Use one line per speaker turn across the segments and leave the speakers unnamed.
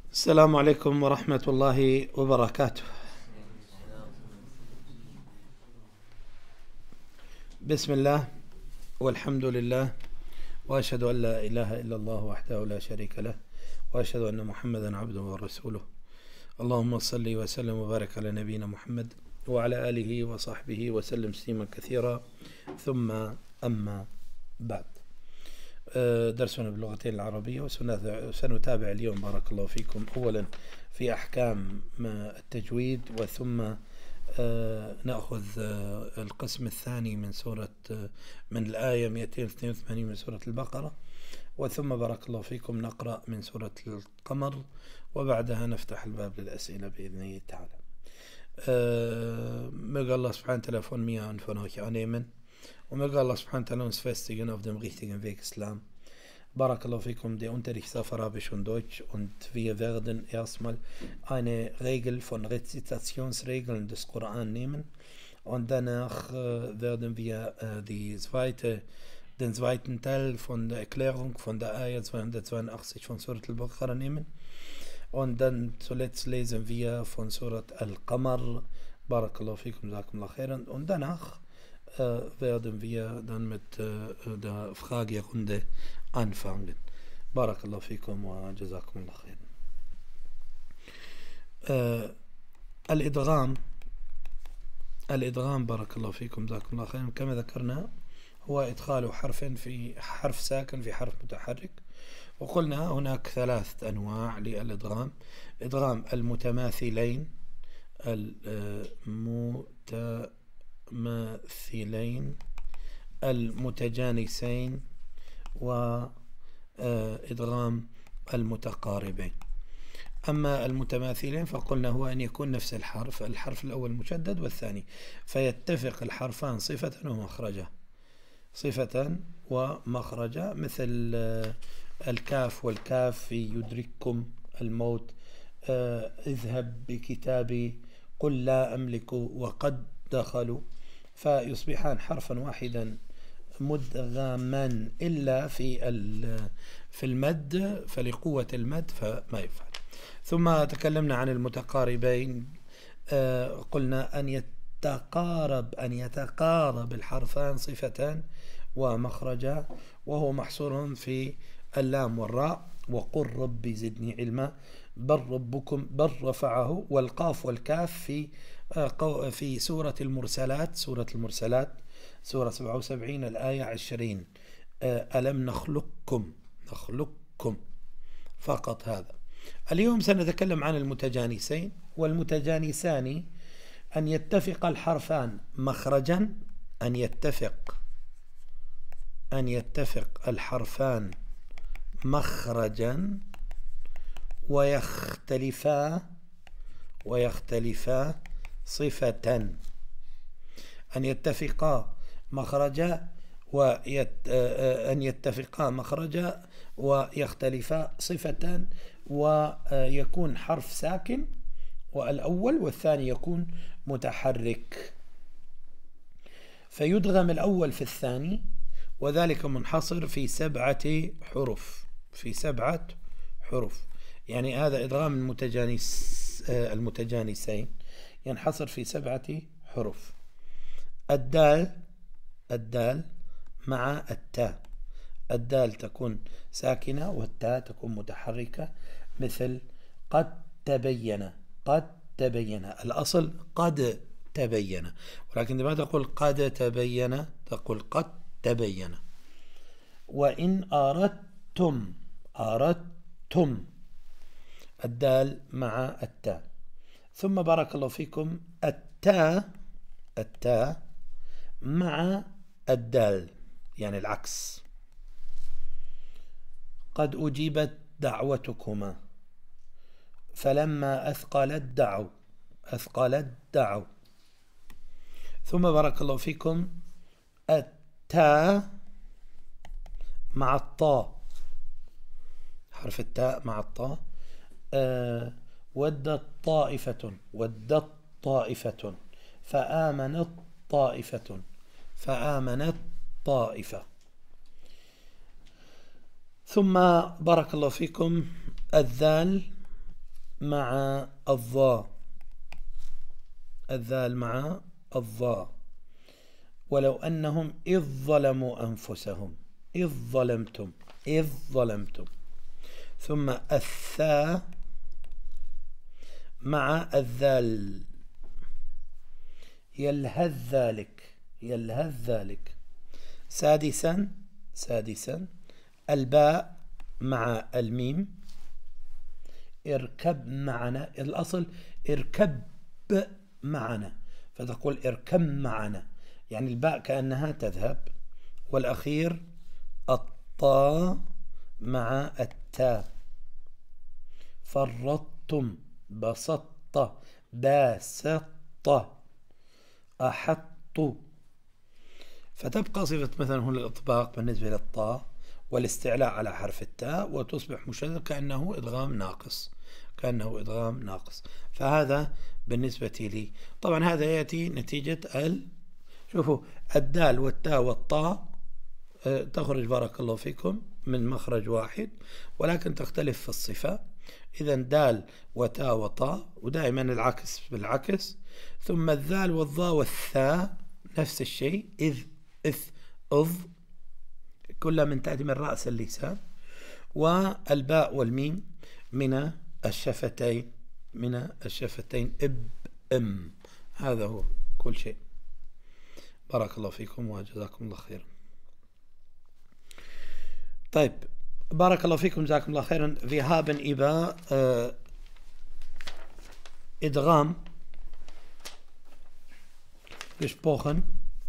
السلام عليكم ورحمة الله وبركاته. بسم الله والحمد لله، وأشهد أن لا إله إلا الله وحده لا شريك له، وأشهد أن محمدا عبده ورسوله. اللهم صل وسلم وبارك على نبينا محمد وعلى آله وصحبه وسلم تسليما كثيرا، ثم أما بعد. درسنا باللغتين العربية، وسنتابع اليوم بارك الله فيكم أولا في أحكام التجويد، وثم نأخذ القسم الثاني من الآية 282 من سورة البقرة، وثم بارك الله فيكم نقرأ من سورة القمر، وبعدها نفتح الباب للأسئلة بإذنه تعالى. Möge Allah subhanahu wa ta'ala von mir und von euch annehmen, und möge Allah subhanahu wa ta'ala uns festigen auf dem richtigen Weg Islam. Barakallahu fikum, der Unterricht ist auf Arabisch und Deutsch, und wir werden erstmal eine Regel von Rezitationsregeln des Koran nehmen, und danach werden wir den zweiten Teil von der Erklärung von der Ayah 282 von Surat al-Baqarah nehmen, und dann zuletzt lesen wir von Surat al-Qamar. Barakallahu fikum, jazakumullah khairan, und danach werden wir dann mit der Fragerunde anfangen. Barakallahu fikum wa jazakumullah khairan. الإدغام بارك الله فيكم جزاكم الله خيرا، كما ذكرنا هو إدخال حرف في حرف ساكن في حرف متحرك، وقلنا هناك ثلاثة أنواع للإدغام: إدغام المتماثلين، المتجانسين، وإدغام المتقاربين. أما المتماثلين فقلنا هو أن يكون نفس الحرف الأول مشدد والثاني، فيتفق الحرفان صفة ومخرجا، مثل الكاف والكاف في يدرككم الموت، اذهب بكتابي، قل لا أملك، وقد دخلوا، فيصبحان حرفا واحدا مدغما إلا في المد، فلقوة المد فما يفعل. ثم تكلمنا عن المتقاربين، قلنا أن يتقارب الحرفان صفة ومخرجا، وهو محصور في اللام والراء، وقل ربي زدني علما، بل ربكم، بل رفعه، والقاف والكاف في سورة المرسلات، سورة 77 الآية 20، ألم نخلقكم فقط. هذا اليوم سنتكلم عن المتجانسين، والمتجانسان أن يتفق الحرفان مخرجا، أن يتفق الحرفان مخرجا، ويختلفا صفة. أن يتفقا مخرجا ويختلفا صفة، ويكون حرف ساكن والأول، والثاني يكون متحرك، فيدغم الأول في الثاني، وذلك منحصر في 7 حروف. يعني هذا إدغام المتجانسين ينحصر في 7 حروف. الدال مع التاء، الدال تكون ساكنة والتاء تكون متحركة، مثل قد تبين، الأصل قد تبين، ولكن لما تقول قد تبين تقول قد تبين. وإن أردتم، الدال مع التاء. ثم بارك الله فيكم التاء مع الدال، يعني العكس. قد أجيبت دعوتكما، فلما أثقلت دعوا. ثم بارك الله فيكم التاء مع الطاء، حرف التاء مع الطاء. ودت طائفة فآمنت طائفة. ثم بارك الله فيكم الذال مع الضاء، الذال مع الضاء. ولو أنهم إذ ظلموا أنفسهم، إذ ظلمتم، إذ ظلمتم. ثم الثاء مع الذال، يلهث ذلك، يلهث ذلك. سادسا، سادسا الباء مع الميم، اركب معنا، الأصل اركب معنا، فتقول اركب معنا، يعني الباء كأنها تذهب. والأخير الطاء مع التاء، فرطتم، بسطت، باسطت، أحط. فتبقى صفة مثلا هنا الإطباق بالنسبة للطاء والاستعلاء على حرف التاء، وتصبح مشددة كأنه إدغام ناقص، كأنه إدغام ناقص. فهذا بالنسبة لي. طبعا هذا يأتي نتيجة شوفوا الدال والتاء والطاء تخرج بارك الله فيكم من مخرج واحد، ولكن تختلف في الصفة. إذا دال وتاء وطاء، ودائما العكس بالعكس. ثم الذال والظاء والثاء نفس الشيء، إذ، إث، أظ، كلها من تأتي من رأس اللسان. والباء والميم من الشفتين، من الشفتين، إب، إم. هذا هو كل شيء. بارك الله فيكم وجزاكم الله خيرا. طيب بارك الله فيكم جزاكم الله خيرا. Wir haben über Idgham gesprochen.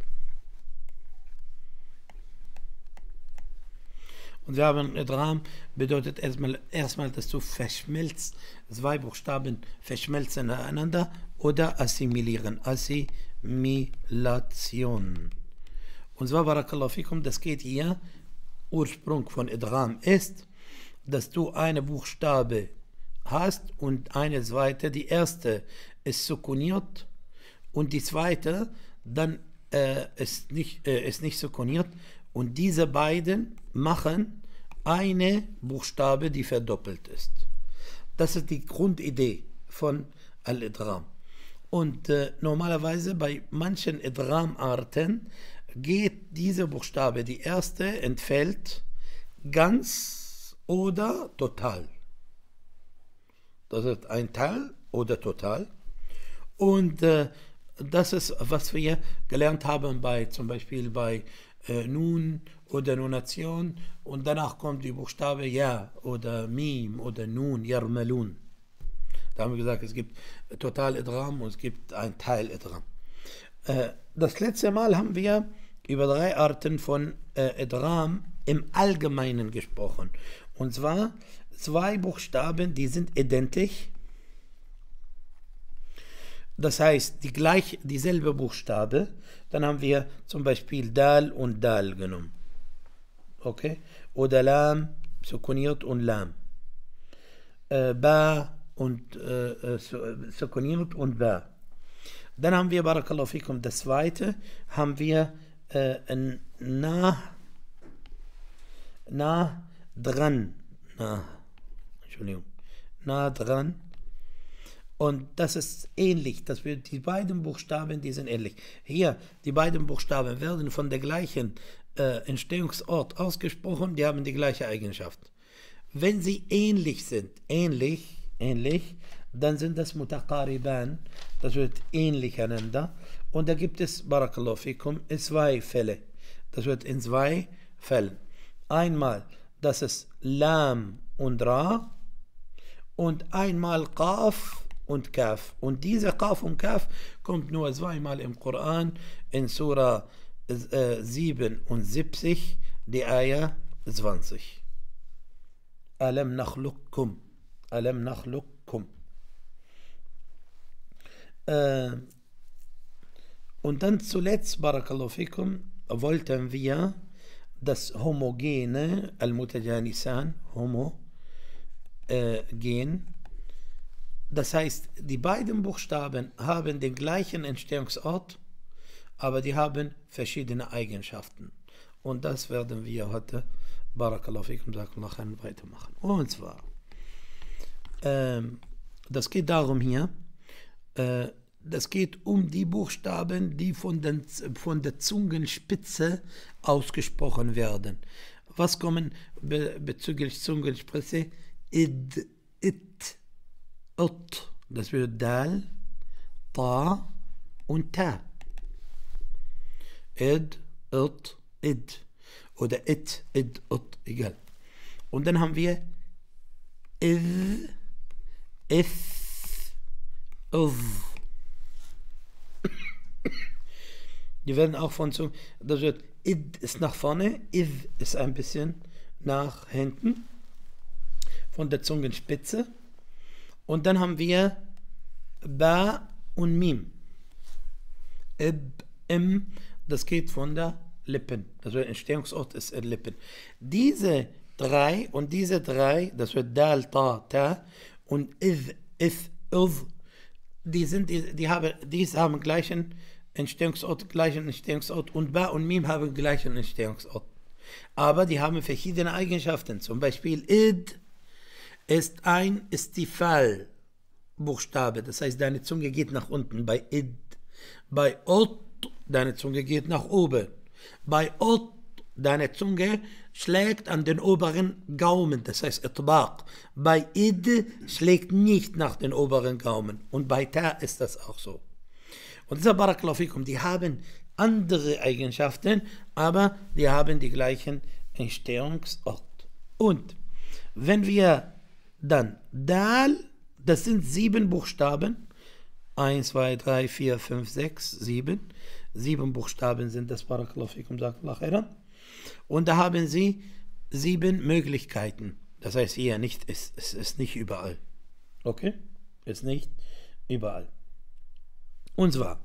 Und wir haben Idgham bedeutet erstmal, dass du verschmilzt, zwei Buchstaben verschmelzen nacheinander oder assimilieren. Assimilation. Und zwar, Barakallahu fikum, das geht hier, Ursprung von Idgham ist, dass du eine Buchstabe hast und eine zweite, die erste ist sukuniert und die zweite dann ist nicht sukuniert, und diese beiden machen eine Buchstabe, die verdoppelt ist. Das ist die Grundidee von Al-Idgham. Und normalerweise bei manchen Idgham-Arten geht diese Buchstabe, die erste, entfällt ganz oder total. Das ist ein Teil oder total. Und das ist, was wir gelernt haben zum Beispiel bei Nun oder Nunation, und danach kommt die Buchstabe Ja oder Mim oder Nun, Yarmalun. Da haben wir gesagt, es gibt Total-Idgham und es gibt ein Teil-Idgham. Das letzte Mal haben wir über 3 Arten von Idgham im Allgemeinen gesprochen. Und zwar 2 Buchstaben, die sind identisch. Das heißt, dieselbe Buchstabe. Dann haben wir zum Beispiel Dal und Dal genommen. Okay? Oder Lam, sukuniert und Lam. Ba und sukuniert und Ba. Dann haben wir, Barakallahu fikum, das zweite, haben wir nah dran. Entschuldigung. Nah dran. Und das ist ähnlich, dass wir die beiden Buchstaben, die sind ähnlich. Hier, die beiden Buchstaben werden von der gleichen Entstehungsort ausgesprochen, die haben die gleiche Eigenschaft. Wenn sie ähnlich sind, ähnlich, dann sind das Mutaqariban, das wird ähnlich einander. Und da gibt es, Barakallahu fikum, 2 Fälle. Das wird in 2 Fällen. Einmal, das ist Lam und Ra, und einmal Qaf und Kaf. Und diese Qaf und Kaf kommt nur 2-mal im Koran, in Surah 77, die Ayah 20. Alam nakhluqkum. Alam nakhluqkum. Und dann zuletzt, Barakallahu fikum, wollten wir das homogene, Al-Mutajanisan, homogen. Das heißt, die beiden Buchstaben haben den gleichen Entstehungsort, aber die haben verschiedene Eigenschaften. Und das werden wir heute, Barakallahu fikum, weitermachen. Und zwar, Das geht darum hier, das geht um die Buchstaben, die von der Zungenspitze ausgesprochen werden. Was kommen bezüglich Zungenspitze? Id, it, ut. Das wird Dal, Ta und Ta. Id, ut, id. Oder it, id, ut, egal. Und dann haben wir id, if, uv. Die werden auch von so, das wird id ist nach vorne, if ist ein bisschen nach hinten von der Zungenspitze. Und dann haben wir Ba und Mim. Ib, im, das geht von der Lippen. Das wird Entstehungsort ist Lippen. Diese drei und diese drei, das wird Dal, Ta, Ta und If, If, Uv, die haben gleichen Entstehungsort und Ba und Mim haben gleichen Entstehungsort. Aber die haben verschiedene Eigenschaften. Zum Beispiel Id ist ein Istifal-Buchstabe. Das heißt, deine Zunge geht nach unten bei Id. Bei Ot, deine Zunge geht nach oben. Bei Ot, deine Zunge schlägt an den oberen Gaumen. Das heißt Itbaq. Bei Id schlägt nicht nach den oberen Gaumen. Und bei Ta ist das auch so. Und dieser Barakallahu fikum, die haben andere Eigenschaften, aber die haben die gleichen Entstehungsort. Und wenn wir dann Dal, das sind 7 Buchstaben, 1, 2, 3, 4, 5, 6, 7. 7 Buchstaben sind das, Barakallahu fikum, Jazakallahu khairan. Und da haben sie 7 Möglichkeiten. Das heißt hier nicht, es ist nicht überall. Okay? Ist nicht überall. Und zwar,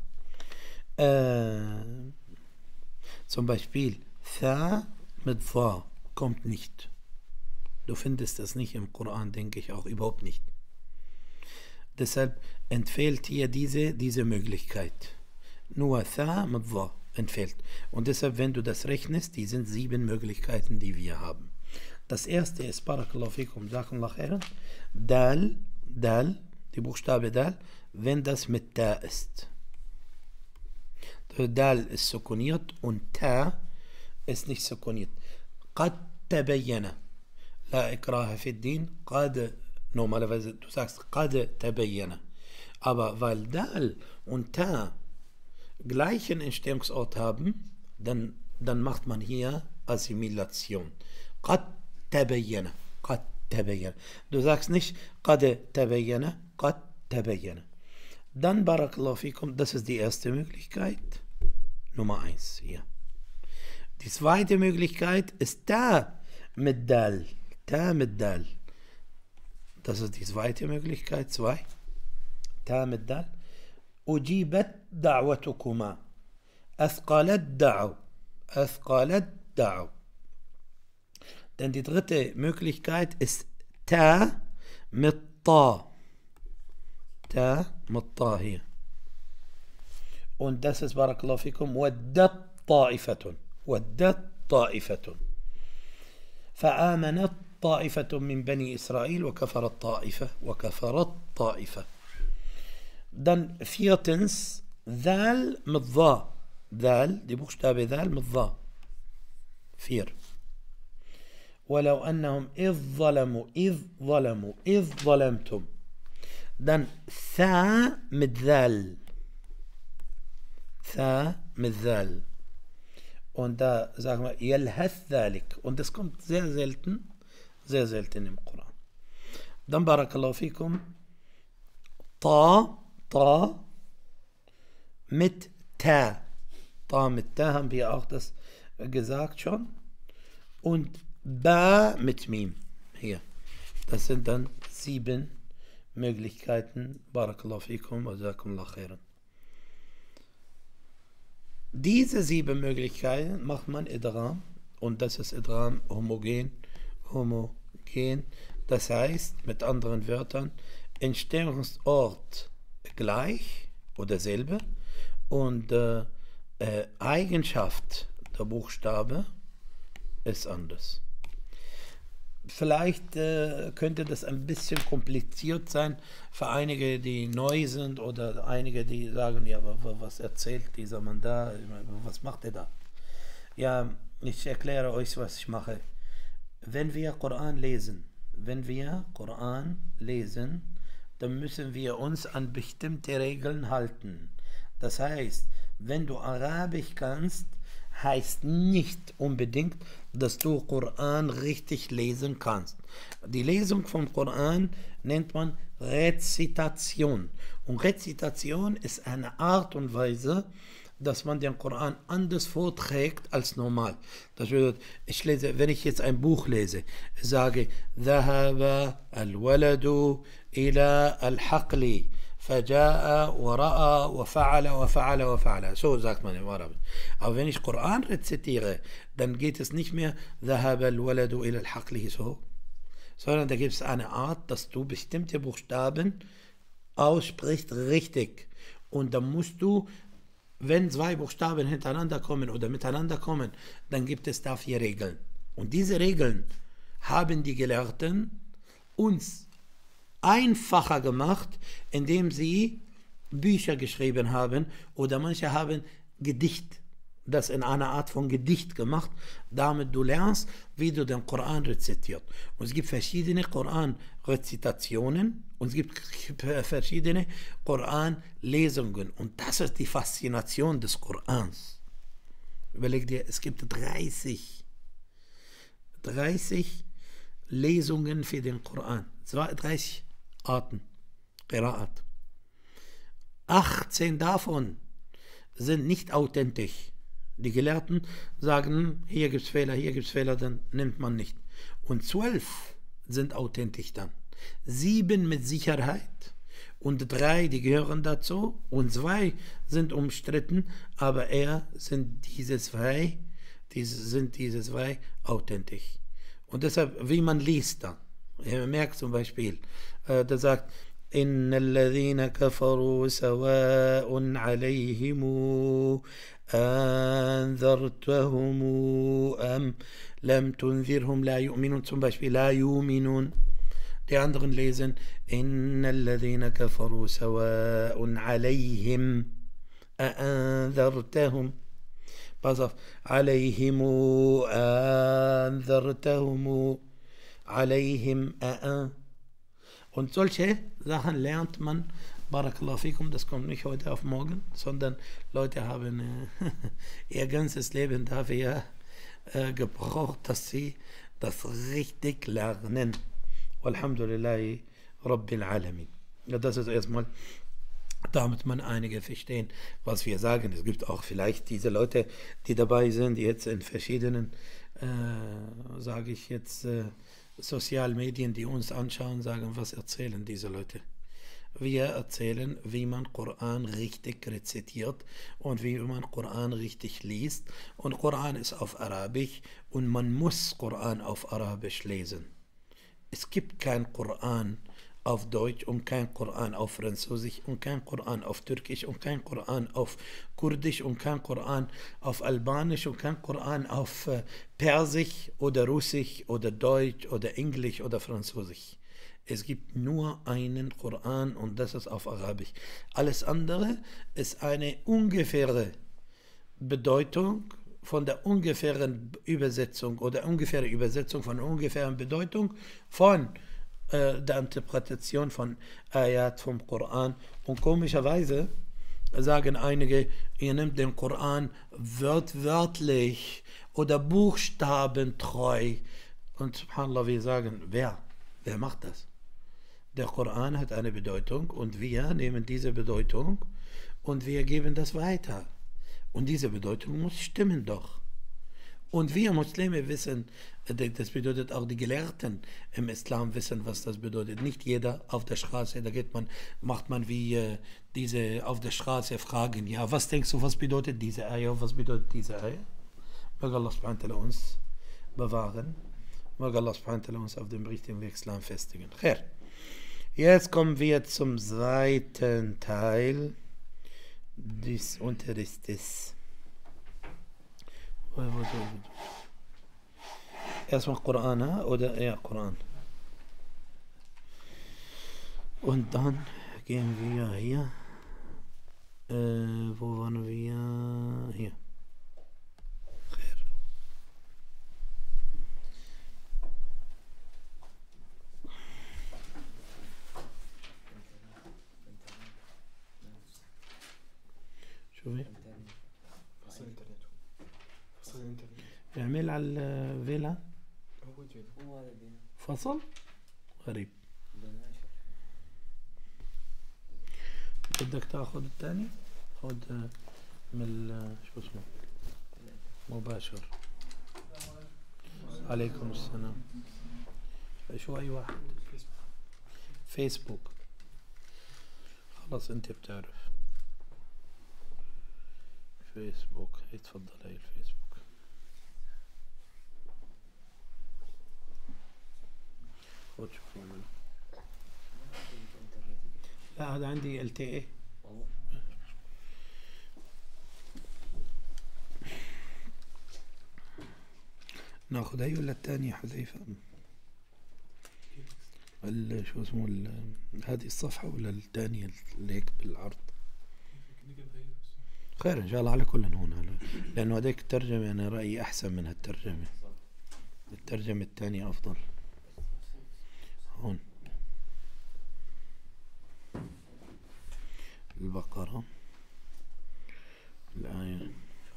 zum Beispiel, Tha mit Tha kommt nicht. Du findest das nicht im Koran, denke ich auch überhaupt nicht. Deshalb entfällt hier diese Möglichkeit. Nur Tha mit Tha entfällt. Und deshalb, wenn du das rechnest, die sind 7 Möglichkeiten, die wir haben. Das erste ist, Barakallahu fikum, Jazakallahu khairan, Dal, die Buchstabe Dal, wenn das mit Ta ist. Dal ist sukuniert und Ta ist nicht sukuniert. Qad tabayyana. La ikraha fi din. Qad, normalerweise, du sagst Qad tabayyana. Aber weil Dal und Ta gleichen Entstehungsort haben, dann macht man hier Assimilation. Qad tabayyana. Qad tabayyana. Du sagst nicht Qad tabayyana, Qad tabayyana. Dann, Barakallahu fikum, das ist die erste Möglichkeit. Nummer 1 hier. Die zweite Möglichkeit ist Ta mit Dal. Ta mit Dal. Das ist die zweite Möglichkeit. 2. Ta mit Dal. Ujibat da'watukuma. Athqalat da'u. Athqalat da'u. Denn die dritte Möglichkeit ist Ta mit Ta. Ta mit Ta hier. Und das ist, Barakallahu fikum, waddat ta'ifatun. ودت طائفة فآمنت طائفة من بني إسرائيل وكفرت طائفة. Dann viertens, Dhal mit Dha. Dhal, die Buchstabe Dhal mit Dha. 4. ولو أنهم إذ ظلمتم. Dann Tha mit Dhal. Tha mit Dhal. Und da sagen wir, Yalhath Dhalik. Und das kommt sehr selten im Koran. Dann, Barakallahu fikum, Ta mit Ta. Ta mit Ta haben wir auch das gesagt schon. Und Ba mit Mim. Hier. Das sind dann 7 Möglichkeiten. Barakallahu fikum wa jazakumullahu khairan. Diese 7 Möglichkeiten macht man Idgham, und das ist Idgham homogen. Das heißt, mit anderen Wörtern, Entstehungsort gleich oder selbe und Eigenschaft der Buchstabe ist anders. Vielleicht könnte das ein bisschen kompliziert sein für einige, die neu sind oder einige, die sagen, ja, aber was erzählt dieser Mann da? Was macht er da? Ja, ich erkläre euch, was ich mache. Wenn wir Koran lesen, dann müssen wir uns an bestimmte Regeln halten. Das heißt, wenn du Arabisch kannst, heißt nicht unbedingt, dass du Koran richtig lesen kannst. Die Lesung vom Koran nennt man Rezitation. Und Rezitation ist eine Art und Weise, dass man den Koran anders vorträgt als normal. Das bedeutet, wenn ich jetzt ein Buch lese, sage, ذهب الولد إلى الحقل فجاء ورأى وفعل وفعل وفعل. So sagt man im Arabisch. Aber wenn ich Koran rezitiere, dann geht es nicht mehr ذهب الولد إلى الحقل so, sondern da gibt es eine Art, dass du bestimmte Buchstaben aussprichst richtig. Und dann musst du, wenn zwei Buchstaben hintereinander kommen oder miteinander kommen, dann gibt es dafür Regeln. Und diese Regeln haben die Gelehrten uns einfacher gemacht, indem sie Bücher geschrieben haben oder manche haben Gedicht, das in einer Art von Gedicht gemacht, damit du lernst, wie du den Koran rezitiert. Und es gibt verschiedene Koran-Rezitationen und es gibt verschiedene Koran-Lesungen. Und das ist die Faszination des Korans. Überleg dir, es gibt 30 Lesungen für den Koran. 30 Arten, Qira'at. 18 davon sind nicht authentisch. Die Gelehrten sagen, hier gibt es Fehler, dann nimmt man nicht. Und 12 sind authentisch dann. 7 mit Sicherheit und 3, die gehören dazu und 2 sind umstritten, aber sind diese zwei authentisch. Und deshalb, wie man liest dann. Ihr merkt zum Beispiel, da sagt, إن الذين كفروا سواء عليهم أنذرتهم أم لم تنذرهم لا يؤمنون. Zum Beispiel لا يؤمنون. Die anderen lesen إن الذين كفروا سواء عليهم أنذرتهم. Pass auf. عليهم أنذرتهم عليهم Und solche Sachen lernt man, Barakallahu fikum, das kommt nicht heute auf morgen, sondern Leute haben ihr ganzes Leben dafür gebraucht, dass sie das richtig lernen. Walhamdulillahi Rabbil Alamin. Ja, das ist erstmal, damit man einige verstehen, was wir sagen. Es gibt auch vielleicht diese Leute, die dabei sind, die jetzt in verschiedenen, sage ich jetzt, Sozialmedien, die uns anschauen, sagen, was erzählen diese Leute? Wir erzählen, wie man Koran richtig rezitiert und wie man Koran richtig liest. Und Koran ist auf Arabisch und man muss Koran auf Arabisch lesen. Es gibt kein Koran auf Deutsch und kein Koran auf Französisch und kein Koran auf Türkisch und kein Koran auf Kurdisch und kein Koran auf Albanisch und kein Koran auf Persisch oder Russisch oder Deutsch oder Englisch oder Französisch. Es gibt nur einen Koran und das ist auf Arabisch. Alles andere ist eine ungefähre Bedeutung von der ungefähren Übersetzung oder ungefähre Übersetzung von der ungefähren Bedeutung von der Interpretation von Ayat vom Koran. Und komischerweise sagen einige, ihr nehmt den Koran wörtlich oder buchstabentreu. Und subhanallah, wir sagen, wer macht das? Der Koran hat eine Bedeutung und wir nehmen diese Bedeutung und wir geben das weiter. Und diese Bedeutung muss stimmen doch. Und wir Muslime wissen, das bedeutet auch die Gelehrten im Islam wissen, was das bedeutet. Nicht jeder auf der Straße, macht man wie diese auf der Straße fragen, ja, was denkst du, was bedeutet diese Eier, was bedeutet diese Eier? Möge Allah subhanahu wa ta'ala uns bewahren, möge Allah subhanahu wa ta'ala uns auf dem richtigen Weg Islam festigen. Khair. Jetzt kommen wir zum zweiten Teil des Unterrichtes. Erstmal Koran, oder? Ja, Koran. Und dann gehen wir hier. Wo waren wir? Hier. شوفي
فصل الانترنت فصل الانترنت
اعمل على الفيلا
هو هذا
فصل غريب. بدك تاخذ الثاني؟ خذ من شو اسمه مباشر. عليكم السلام. شو اي واحد؟ فيسبوك. خلاص انت بتعرف فيسبوك. يتفضل هاي الفيسبوك. خذ شوف يعمل. لا هذا عندي LTE. ناخذ هي ولا الثانية حذيفة؟ شو اسمه هذه الصفحة ولا الثانية اللي هيك بالعرض؟ خير ان شاء الله على كل هون، لانه هذيك الترجمة انا رأيي احسن من هالترجمة. الترجمة الثانية افضل. هون البقرة الآية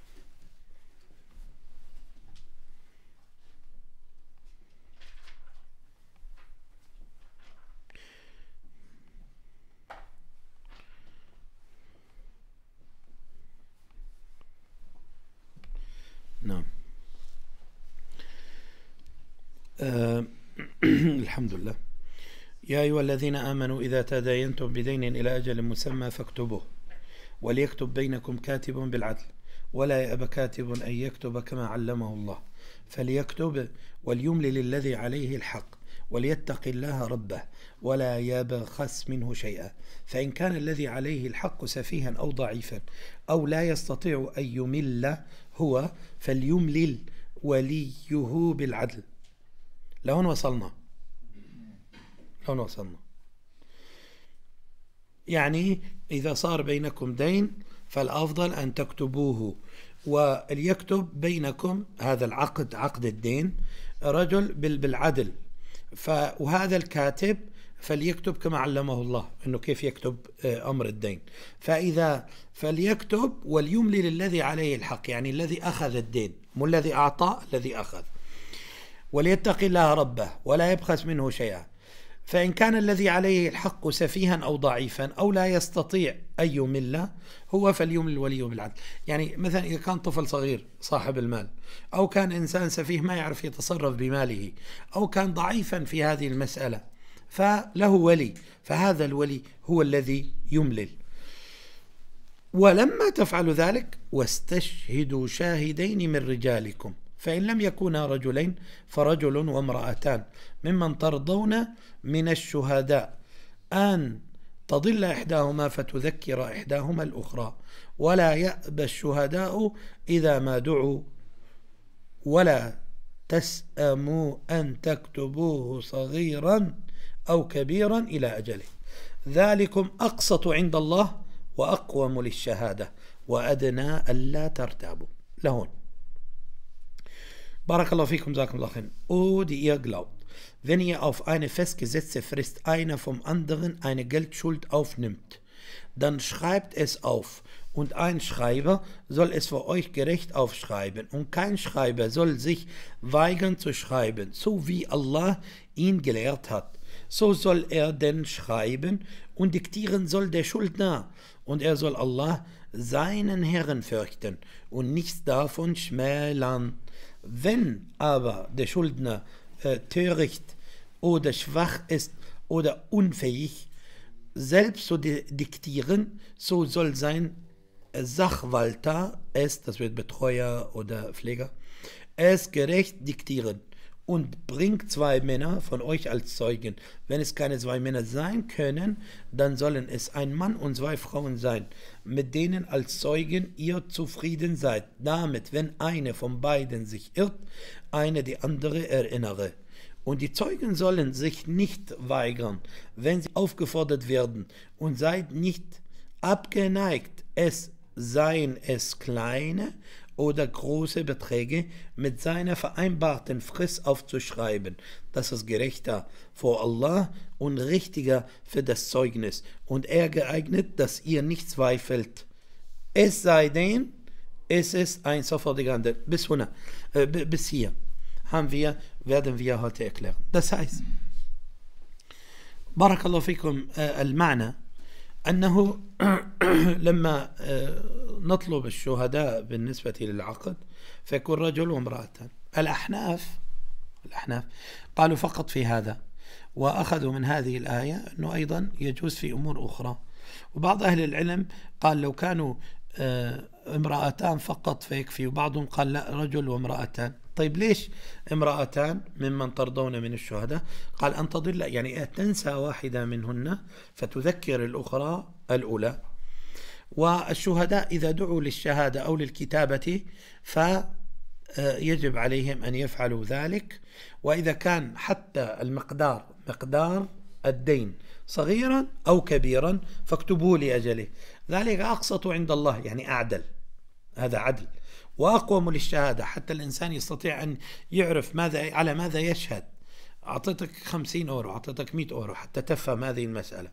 نعم. الحمد لله. يا أيها الذين آمنوا إذا تداينتم بدين إلى أجل مسمى فاكتبوه وليكتب بينكم كاتب بالعدل ولا يأب كاتب أن يكتب كما علمه الله فليكتب وليملل الذي عليه الحق وليتق الله ربه ولا يبخس منه شيئا فإن كان الذي عليه الحق سفيها أو ضعيفا أو لا يستطيع أن يمل هو فليملل وليه بالعدل. لهون وصلنا. يعني إذا صار بينكم دين فالأفضل أن تكتبوه وليكتب بينكم هذا العقد، عقد الدين، رجل بالعدل. وهذا الكاتب فليكتب كما علمه الله أنه كيف يكتب أمر الدين. فليكتب وليملل الذي عليه الحق، يعني الذي أخذ الدين، مو الذي أعطى، الذي أخذ. وليتق الله ربه ولا يبخس منه شيئا. فإن كان الذي عليه الحق سفيها أو ضعيفا أو لا يستطيع أن يمل هو فليملل وليه بالعدل. يعني مثلا إذا كان طفل صغير صاحب المال، أو كان إنسان سفيه ما يعرف يتصرف بماله، أو كان ضعيفا في هذه المسألة، فله ولي، فهذا الولي هو الذي يملل. ولما تفعلوا ذلك واستشهدوا شاهدين من رجالكم فإن لم يكونا رجلين فرجل وامرأتان ممن ترضون من الشهداء أن تضل إحداهما فتذكر إحداهما الأخرى ولا يأبى الشهداء إذا ما دعوا ولا تسأموا أن تكتبوه صغيرا أو كبيرا إلى أجله ذلكم أقسط عند الله وأقوم للشهادة وأدنى ألا ترتابوا. لهون Barakallahu fikum, jazakumullahu khairan. O, die ihr glaubt, wenn ihr auf eine festgesetzte Frist einer vom anderen eine Geldschuld aufnimmt, dann schreibt es auf und ein Schreiber soll es für euch gerecht aufschreiben und kein Schreiber soll sich weigern zu schreiben, so wie Allah ihn gelehrt hat. So soll er denn schreiben und diktieren soll der Schuldner und er soll Allah, seinen Herrn, fürchten und nichts davon schmälern. Wenn aber der Schuldner töricht oder schwach ist oder unfähig, selbst zu diktieren, so soll sein Sachwalter es, das wird Betreuer oder Pfleger, es gerecht diktieren und bringt 2 Männer von euch als Zeugen. Wenn es keine 2 Männer sein können, dann sollen es ein Mann und 2 Frauen sein, mit denen als Zeugen ihr zufrieden seid. Damit, wenn eine von beiden sich irrt, eine die andere erinnere. Und die Zeugen sollen sich nicht weigern, wenn sie aufgefordert werden, und seid nicht abgeneigt, seien es kleine oder große Beträge, mit seiner vereinbarten Frist aufzuschreiben. Das ist gerechter vor Allah und richtiger für das Zeugnis und eher geeignet, dass ihr nicht zweifelt. Es sei denn, es ist ein sofortiger Handel. Bis hier werden wir heute erklären. Das heißt, بارك الله فيكم المعنى أنه لما نطلب الشهداء بالنسبة للعقد فيكون رجل وامرأتان. الأحناف قالوا فقط في هذا، وأخذوا من هذه الآية أنه أيضا يجوز في أمور أخرى. وبعض أهل العلم قال لو كانوا امرأتان فقط فيكفي، وبعضهم قال لا، رجل وامرأتان. طيب ليش امرأتان ممن ترضون من الشهداء؟ قال أن تضل، يعني تنسى واحدة منهن فتذكر الأخرى الأولى. والشهداء إذا دعوا للشهادة أو للكتابة فيجب عليهم أن يفعلوا ذلك. وإذا كان حتى مقدار الدين صغيرا أو كبيرا فاكتبوه لأجله، ذلك أقسط عند الله، يعني أعدل، هذا عدل وأقوم للشهادة، حتى الإنسان يستطيع أن يعرف على ماذا يشهد. أعطيتك 50 أورو، أعطيتك 100 أورو حتى تفهم هذه المسألة.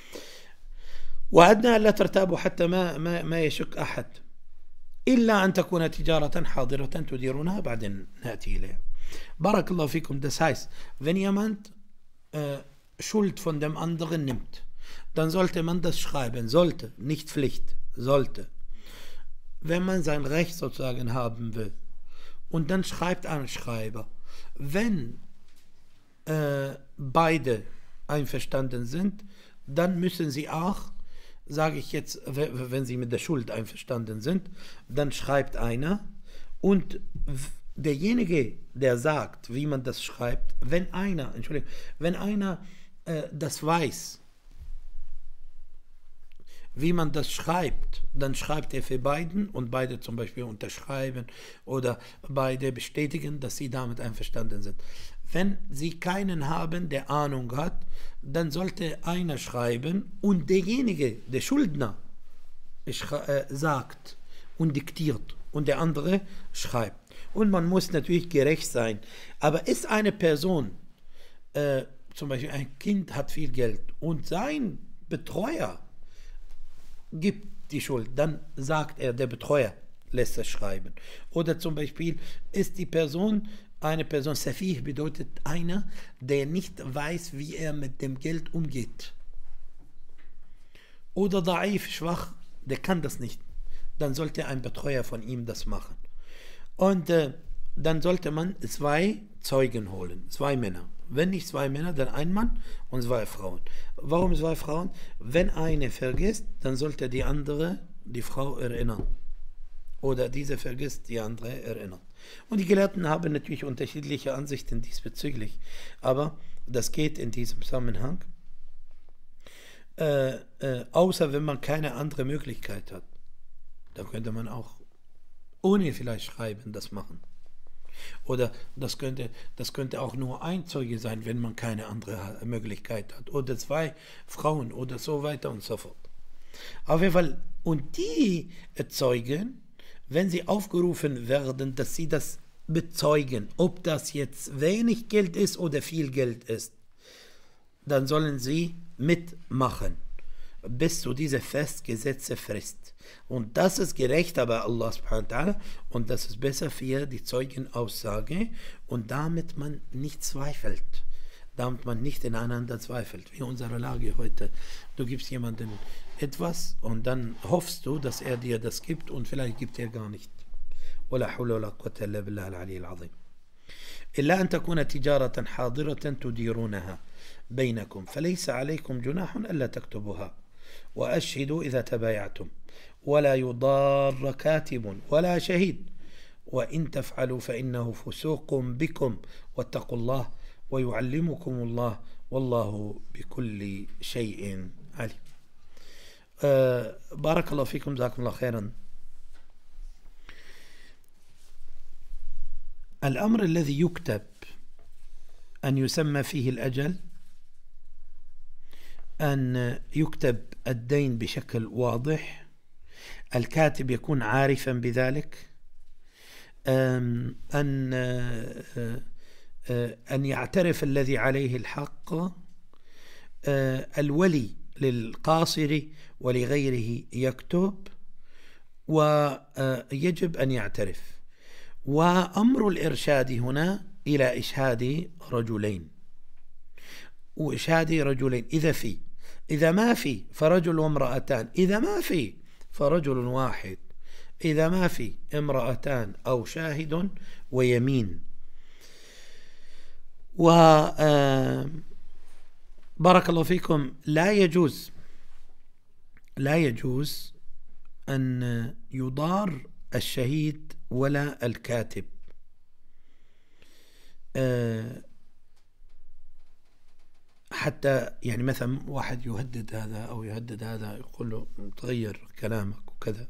وأدنى ألا ترتابوا حتى ما يشك أحد، إلا أن تكون تجارة حاضرة تديرونها. بعدين نأتي إليها. بارك الله فيكم. Das heißt, wenn jemand Schuld von dem anderen nimmt, dann sollte man das schreiben. Sollte, nicht Pflicht, sollte. Wenn man sein Recht sozusagen haben will. Und dann schreibt ein Schreiber. Wenn beide einverstanden sind, dann müssen sie auch, sage ich jetzt, wenn sie mit der Schuld einverstanden sind, dann schreibt einer, und derjenige, der sagt, wie man das schreibt, wenn einer das weiß, wie man das schreibt, dann schreibt er für beiden, und beide zum Beispiel unterschreiben oder beide bestätigen, dass sie damit einverstanden sind. Wenn sie keinen haben, der Ahnung hat, dann sollte einer schreiben und derjenige, der Schuldner, sagt und diktiert und der andere schreibt. Und man muss natürlich gerecht sein. Aber ist eine Person, zum Beispiel ein Kind hat viel Geld und sein Betreuer gibt die Schuld, dann sagt er, der Betreuer lässt es schreiben. Oder zum Beispiel ist die Person, eine Person, Safih bedeutet einer, der nicht weiß, wie er mit dem Geld umgeht. Oder Da'if, schwach, der kann das nicht. Dann sollte ein Betreuer von ihm das machen. Und dann sollte man 2 Zeugen holen, 2 Männer. Wenn nicht 2 Männer, dann ein Mann und 2 Frauen. Warum 2 Frauen? Wenn eine vergisst, dann sollte die andere die Frau erinnern. Oder diese vergisst, die andere erinnert. Und die Gelehrten haben natürlich unterschiedliche Ansichten diesbezüglich. Aber das geht in diesem Zusammenhang. Außer wenn man keine andere Möglichkeit hat. Dann könnte man auch ohne vielleicht schreiben das machen. Oder das könnte auch nur ein Zeuge sein, wenn man keine andere Möglichkeit hat. Oder 2 Frauen oder so weiter und so fort. Auf jeden Fall, und die Zeugen, wenn sie aufgerufen werden, dass sie das bezeugen, ob das jetzt wenig Geld ist oder viel Geld ist, dann sollen sie mitmachen bis zu dieser festgesetzten Frist. Und das ist gerechter bei Allah subhanahu wa ta'ala und das ist besser für die Zeugenaussage und damit man nicht zweifelt. Damit man nicht ineinander zweifelt. Wie unsere Lage heute. Du gibst jemandem etwas und dann hoffst du, dass er dir das gibt und vielleicht gibt er gar nicht. ولا حول ولا قوة إلا بالله العلي العظيم. إلا أن تكون تجارة حاضرة تديرونها بينكم فليس عليكم جناح ألا تكتبوها وأشهدوا إذا تبايعتم ولا يضار كاتب ولا شهيد وإن تفعلوا فإنه فسوق بكم واتقوا الله ويعلمكم الله والله بكل شيء عليم. بارك الله فيكم، جزاكم الله خيرا. الأمر الذي يكتب أن يسمى فيه الأجل، أن يكتب الدين بشكل واضح، الكاتب يكون عارفا بذلك، أن يعترف الذي عليه الحق، الولي للقاصر ولغيره يكتب، ويجب أن يعترف. وأمر الإرشاد هنا إلى إشهاد رجلين، وإشهاد رجلين إذا ما في فرجل وامرأتان، إذا ما في فرجل واحد، إذا ما في امرأتان أو شاهد ويمين. بارك الله فيكم، لا يجوز أن يضار الشهيد ولا الكاتب. حتى يعني مثلا واحد يهدد هذا أو يهدد هذا، يقول له تغير كلامك وكذا.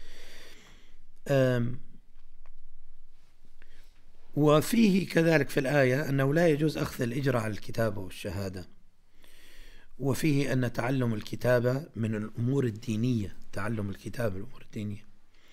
وفيه كذلك في الآية أنه لا يجوز أخذ الإجرة على الكتابة والشهادة، وفيه أن تعلم الكتابة من الأمور الدينية، تعلم الكتابة الأمور الدينية.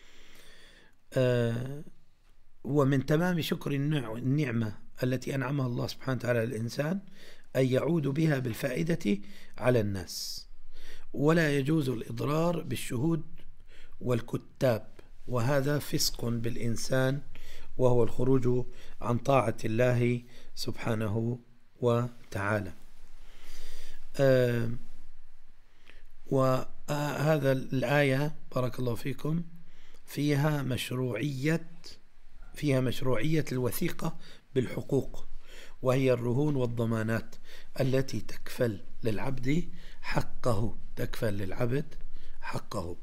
ومن تمام شكر النعمة التي أنعمها الله سبحانه وتعالى للإنسان أن يعود بها بالفائدة على الناس. ولا يجوز الإضرار بالشهود والكتاب، وهذا فسق بالإنسان، وهو الخروج عن طاعة الله سبحانه وتعالى. وهذا الآية بارك الله فيكم فيها مشروعية الوثيقة بالحقوق، وهي الرهون والضمانات التي تكفل للعبد حقه.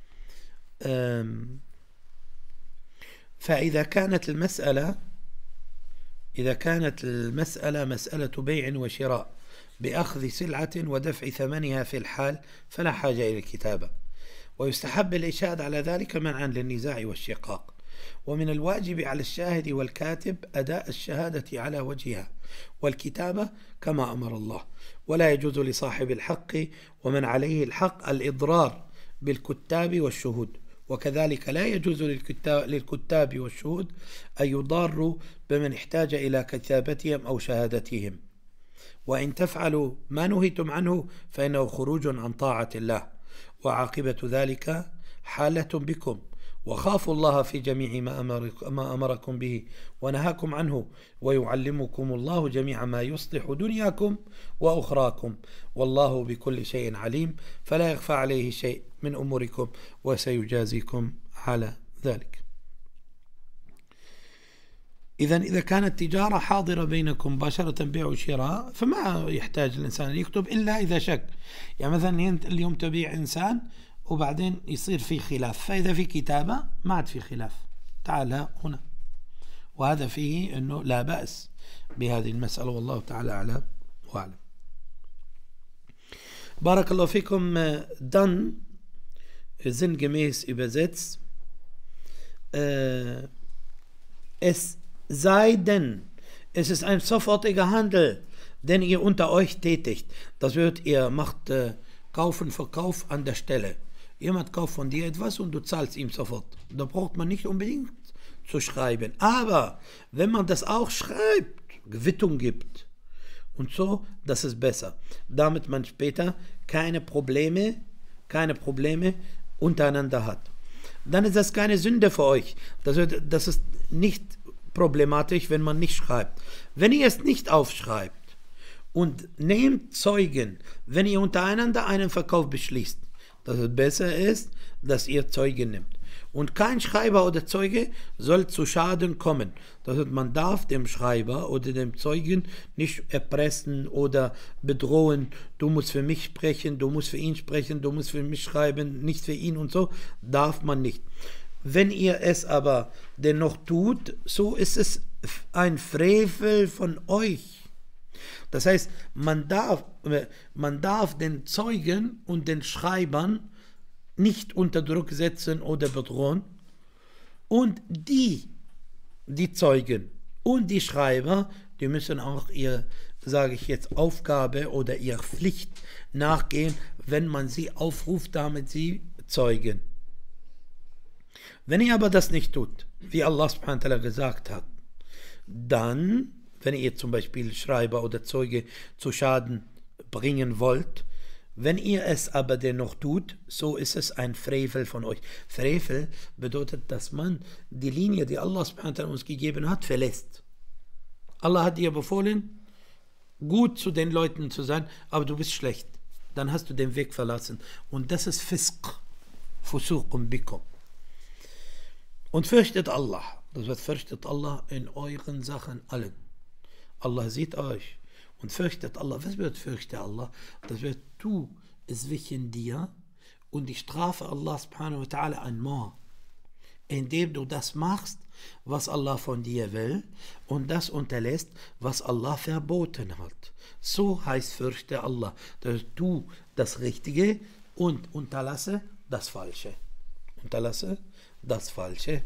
فإذا كانت المسألة مسألة بيع وشراء بأخذ سلعة ودفع ثمنها في الحال، فلا حاجة إلى الكتابة، ويستحب الإشهاد على ذلك منعا للنزاع والشقاق. ومن الواجب على الشاهد والكاتب أداء الشهادة على وجهها والكتابة كما أمر الله، ولا يجوز لصاحب الحق ومن عليه الحق الإضرار بالكتاب والشهود. وكذلك لا يجوز للكتاب والشهود أن يضاروا بمن احتاج إلى كتابتهم أو شهادتهم. وإن تفعلوا ما نهيتم عنه فإنه خروج عن طاعة الله، وعاقبة ذلك حالة بكم. وخافوا الله في جميع ما أمركم به ونهاكم عنه، ويعلمكم الله جميع ما يصلح دنياكم وأخراكم، والله بكل شيء عليم، فلا يخفى عليه شيء من أموركم وسيجازيكم على ذلك. إذا كانت تجارة حاضرة بينكم مباشرة بيع وشراء، فما يحتاج الإنسان أن يكتب إلا إذا شك. يعني مثلا اليوم تبيع إنسان وبعدين يصير في خلاف، فإذا في كتابة ما عاد في خلاف، تعال هنا. وهذا فيه أنه لا بأس بهذه المسألة، والله تعالى أعلم وأعلم. بارك الله فيكم. Dann sinngemäß übersetzt, es sei denn, es ist ein sofortiger Handel, den ihr unter euch tätigt. Das wird, ihr macht Kauf und Verkauf an der Stelle. Jemand kauft von dir etwas und du zahlst ihm sofort. Da braucht man nicht unbedingt zu schreiben. Aber wenn man das auch schreibt, Quittung gibt und so, das ist besser. Damit man später keine Probleme untereinander hat. Dann ist das keine Sünde für euch. Das ist nicht problematisch, wenn man nicht schreibt. Wenn ihr es nicht aufschreibt und nehmt Zeugen, wenn ihr untereinander einen Verkauf beschließt, dass es besser ist, dass ihr Zeugen nehmt. Und kein Schreiber oder Zeuge soll zu Schaden kommen. Das heißt, man darf dem Schreiber oder dem Zeugen nicht erpressen oder bedrohen, du musst für mich sprechen, du musst für ihn sprechen, du musst für mich schreiben, nicht für ihn und so, darf man nicht. Wenn ihr es aber dennoch tut, so ist es ein Frevel von euch. Das heißt, man darf den Zeugen und den Schreibern nicht unter Druck setzen oder bedrohen. Und die Zeugen und die Schreiber, die müssen auch ihr, sage ich jetzt, Aufgabe oder ihre Pflicht nachgehen, wenn man sie aufruft, damit sie zeugen. Wenn ihr aber das nicht tut, wie Allah subhanahu wa ta'ala gesagt hat, dann, wenn ihr zum Beispiel Schreiber oder Zeuge zu Schaden bringen wollt, wenn ihr es aber dennoch tut, so ist es ein Frevel von euch. Frevel bedeutet, dass man die Linie, die Allah subhanahu wa ta'ala uns gegeben hat, verlässt. Allah hat dir befohlen, gut zu den Leuten zu sein, aber du bist schlecht. Dann hast du den Weg verlassen. Und das ist Fisq, Fusuqum bikum. Und fürchtet Allah. Das wird fürchtet Allah in euren Sachen allen. Allah sieht euch. Und fürchtet Allah. Was wird fürchte Allah? Das wird du es wischen dir und die Strafe Allah subhanahu wa ta'ala einmal. Indem du das machst, was Allah von dir will und das unterlässt, was Allah verboten hat. So heißt fürchte Allah. Dass du das Richtige und unterlasse das Falsche. Unterlasse das Falsche.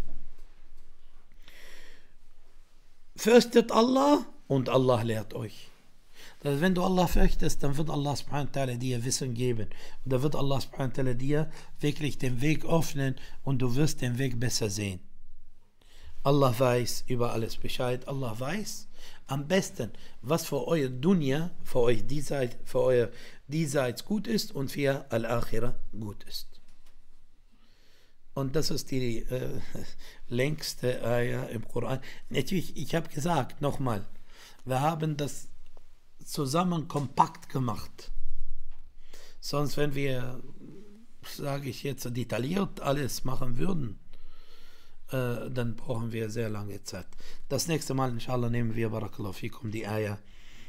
Fürchtet Allah und Allah lehrt euch. Das, wenn du Allah fürchtest, dann wird Allah subhanahu wa ta'ala dir Wissen geben. Und dann wird Allah subhanahu wa ta'ala dir wirklich den Weg öffnen und du wirst den Weg besser sehen. Allah weiß über alles Bescheid. Allah weiß am besten, was für euer Dunya, für euch diesseits gut ist und für Al-Akhirah gut ist. Und das ist die längste Ayah im Koran. Natürlich, ich habe gesagt, nochmal, wir haben das zusammen kompakt gemacht. Sonst, wenn wir, sage ich jetzt, detailliert alles machen würden, dann brauchen wir sehr lange Zeit. Das nächste Mal, inshallah, nehmen wir, Barakallahu fikum, die Ayah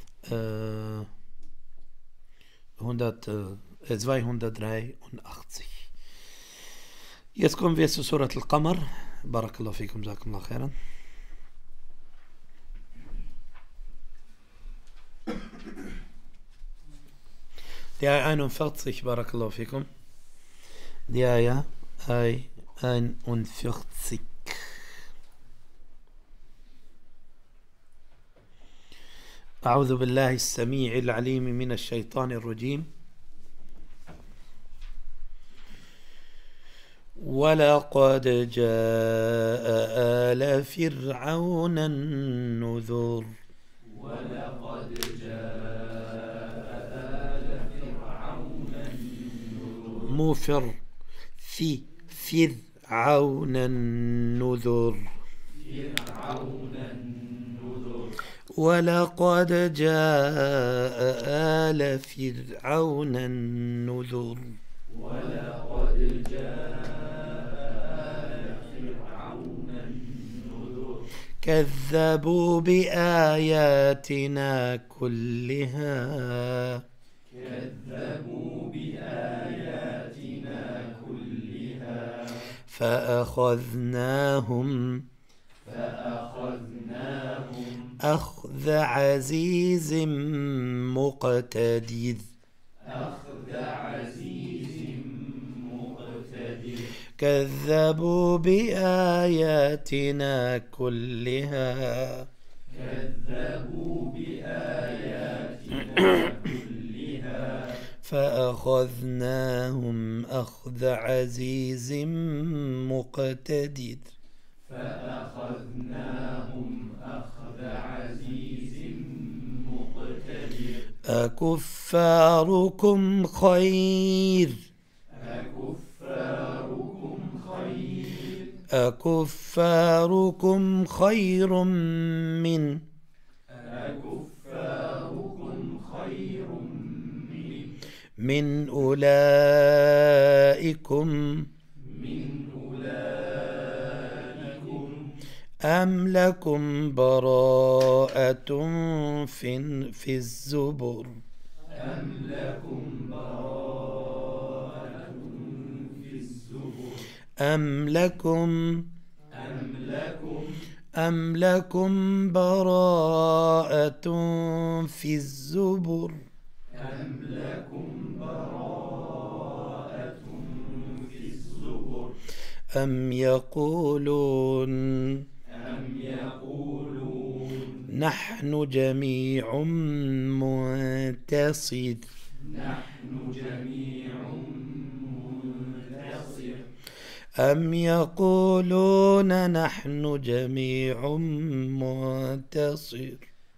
283. Jetzt kommen wir zu Surat al-Qamar. Barakallahu fikum, Jazakumullah khairan. Die Ayah 41, Barakallahu fikum. Die Ayah 41. أعوذ بالله السميع العليم من الشيطان الرجيم. ولقد جاء آل فرعون النذر. ولقد جاء آل فرعون النذر. مفر في فرعون النذر. فرعون النذر. ولقد جاء آل فرعون النذر. ولقد جاء كذبوا بآياتنا كلها. كذبوا بآياتنا كلها. فأخذناهم أخذ عزيز مقتدر. أخذ عزيز مقتدر. كذبوا بآياتنا كلها. كذبوا بآياتنا كلها. فأخذناهم أخذ عزيز مقتدر. فأخذناهم أخذ عزيز مقتدر. أكفاركم خير. أكفاركم خير من أولئكم أم لكم براءة في الزبر. أم لكم براءة في الزبر أم يقولون نحن جميع منتصر أم يقولون نحن جميع منتصر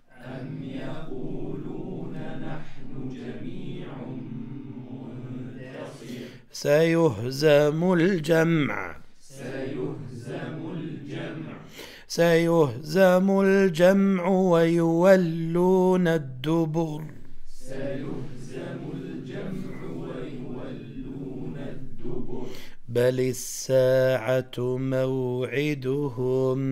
سيهزم الجمع ويولون الدبر بل الساعة موعدهم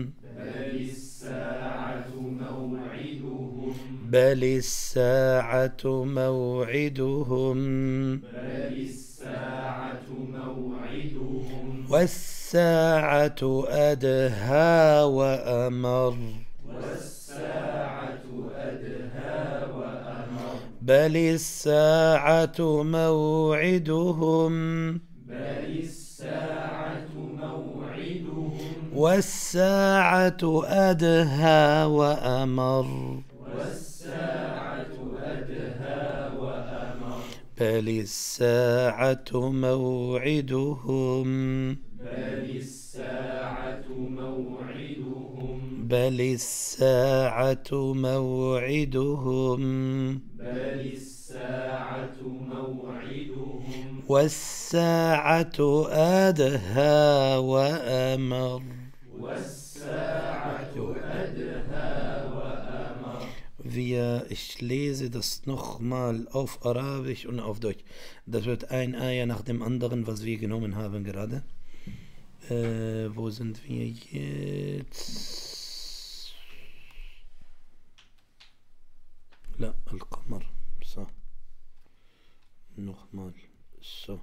والساعة أدهى وأمر بل الساعة موعدهم والساعة أدهى وأمر بل الساعة موعدهم والساعة أدهى وأمر Ich lese das nochmal auf Arabisch und auf Deutsch. Das wird ein Ayah nach dem anderen, was wir genommen haben gerade. Wo sind wir jetzt? La, Al-Qamar. So. Nochmal. So.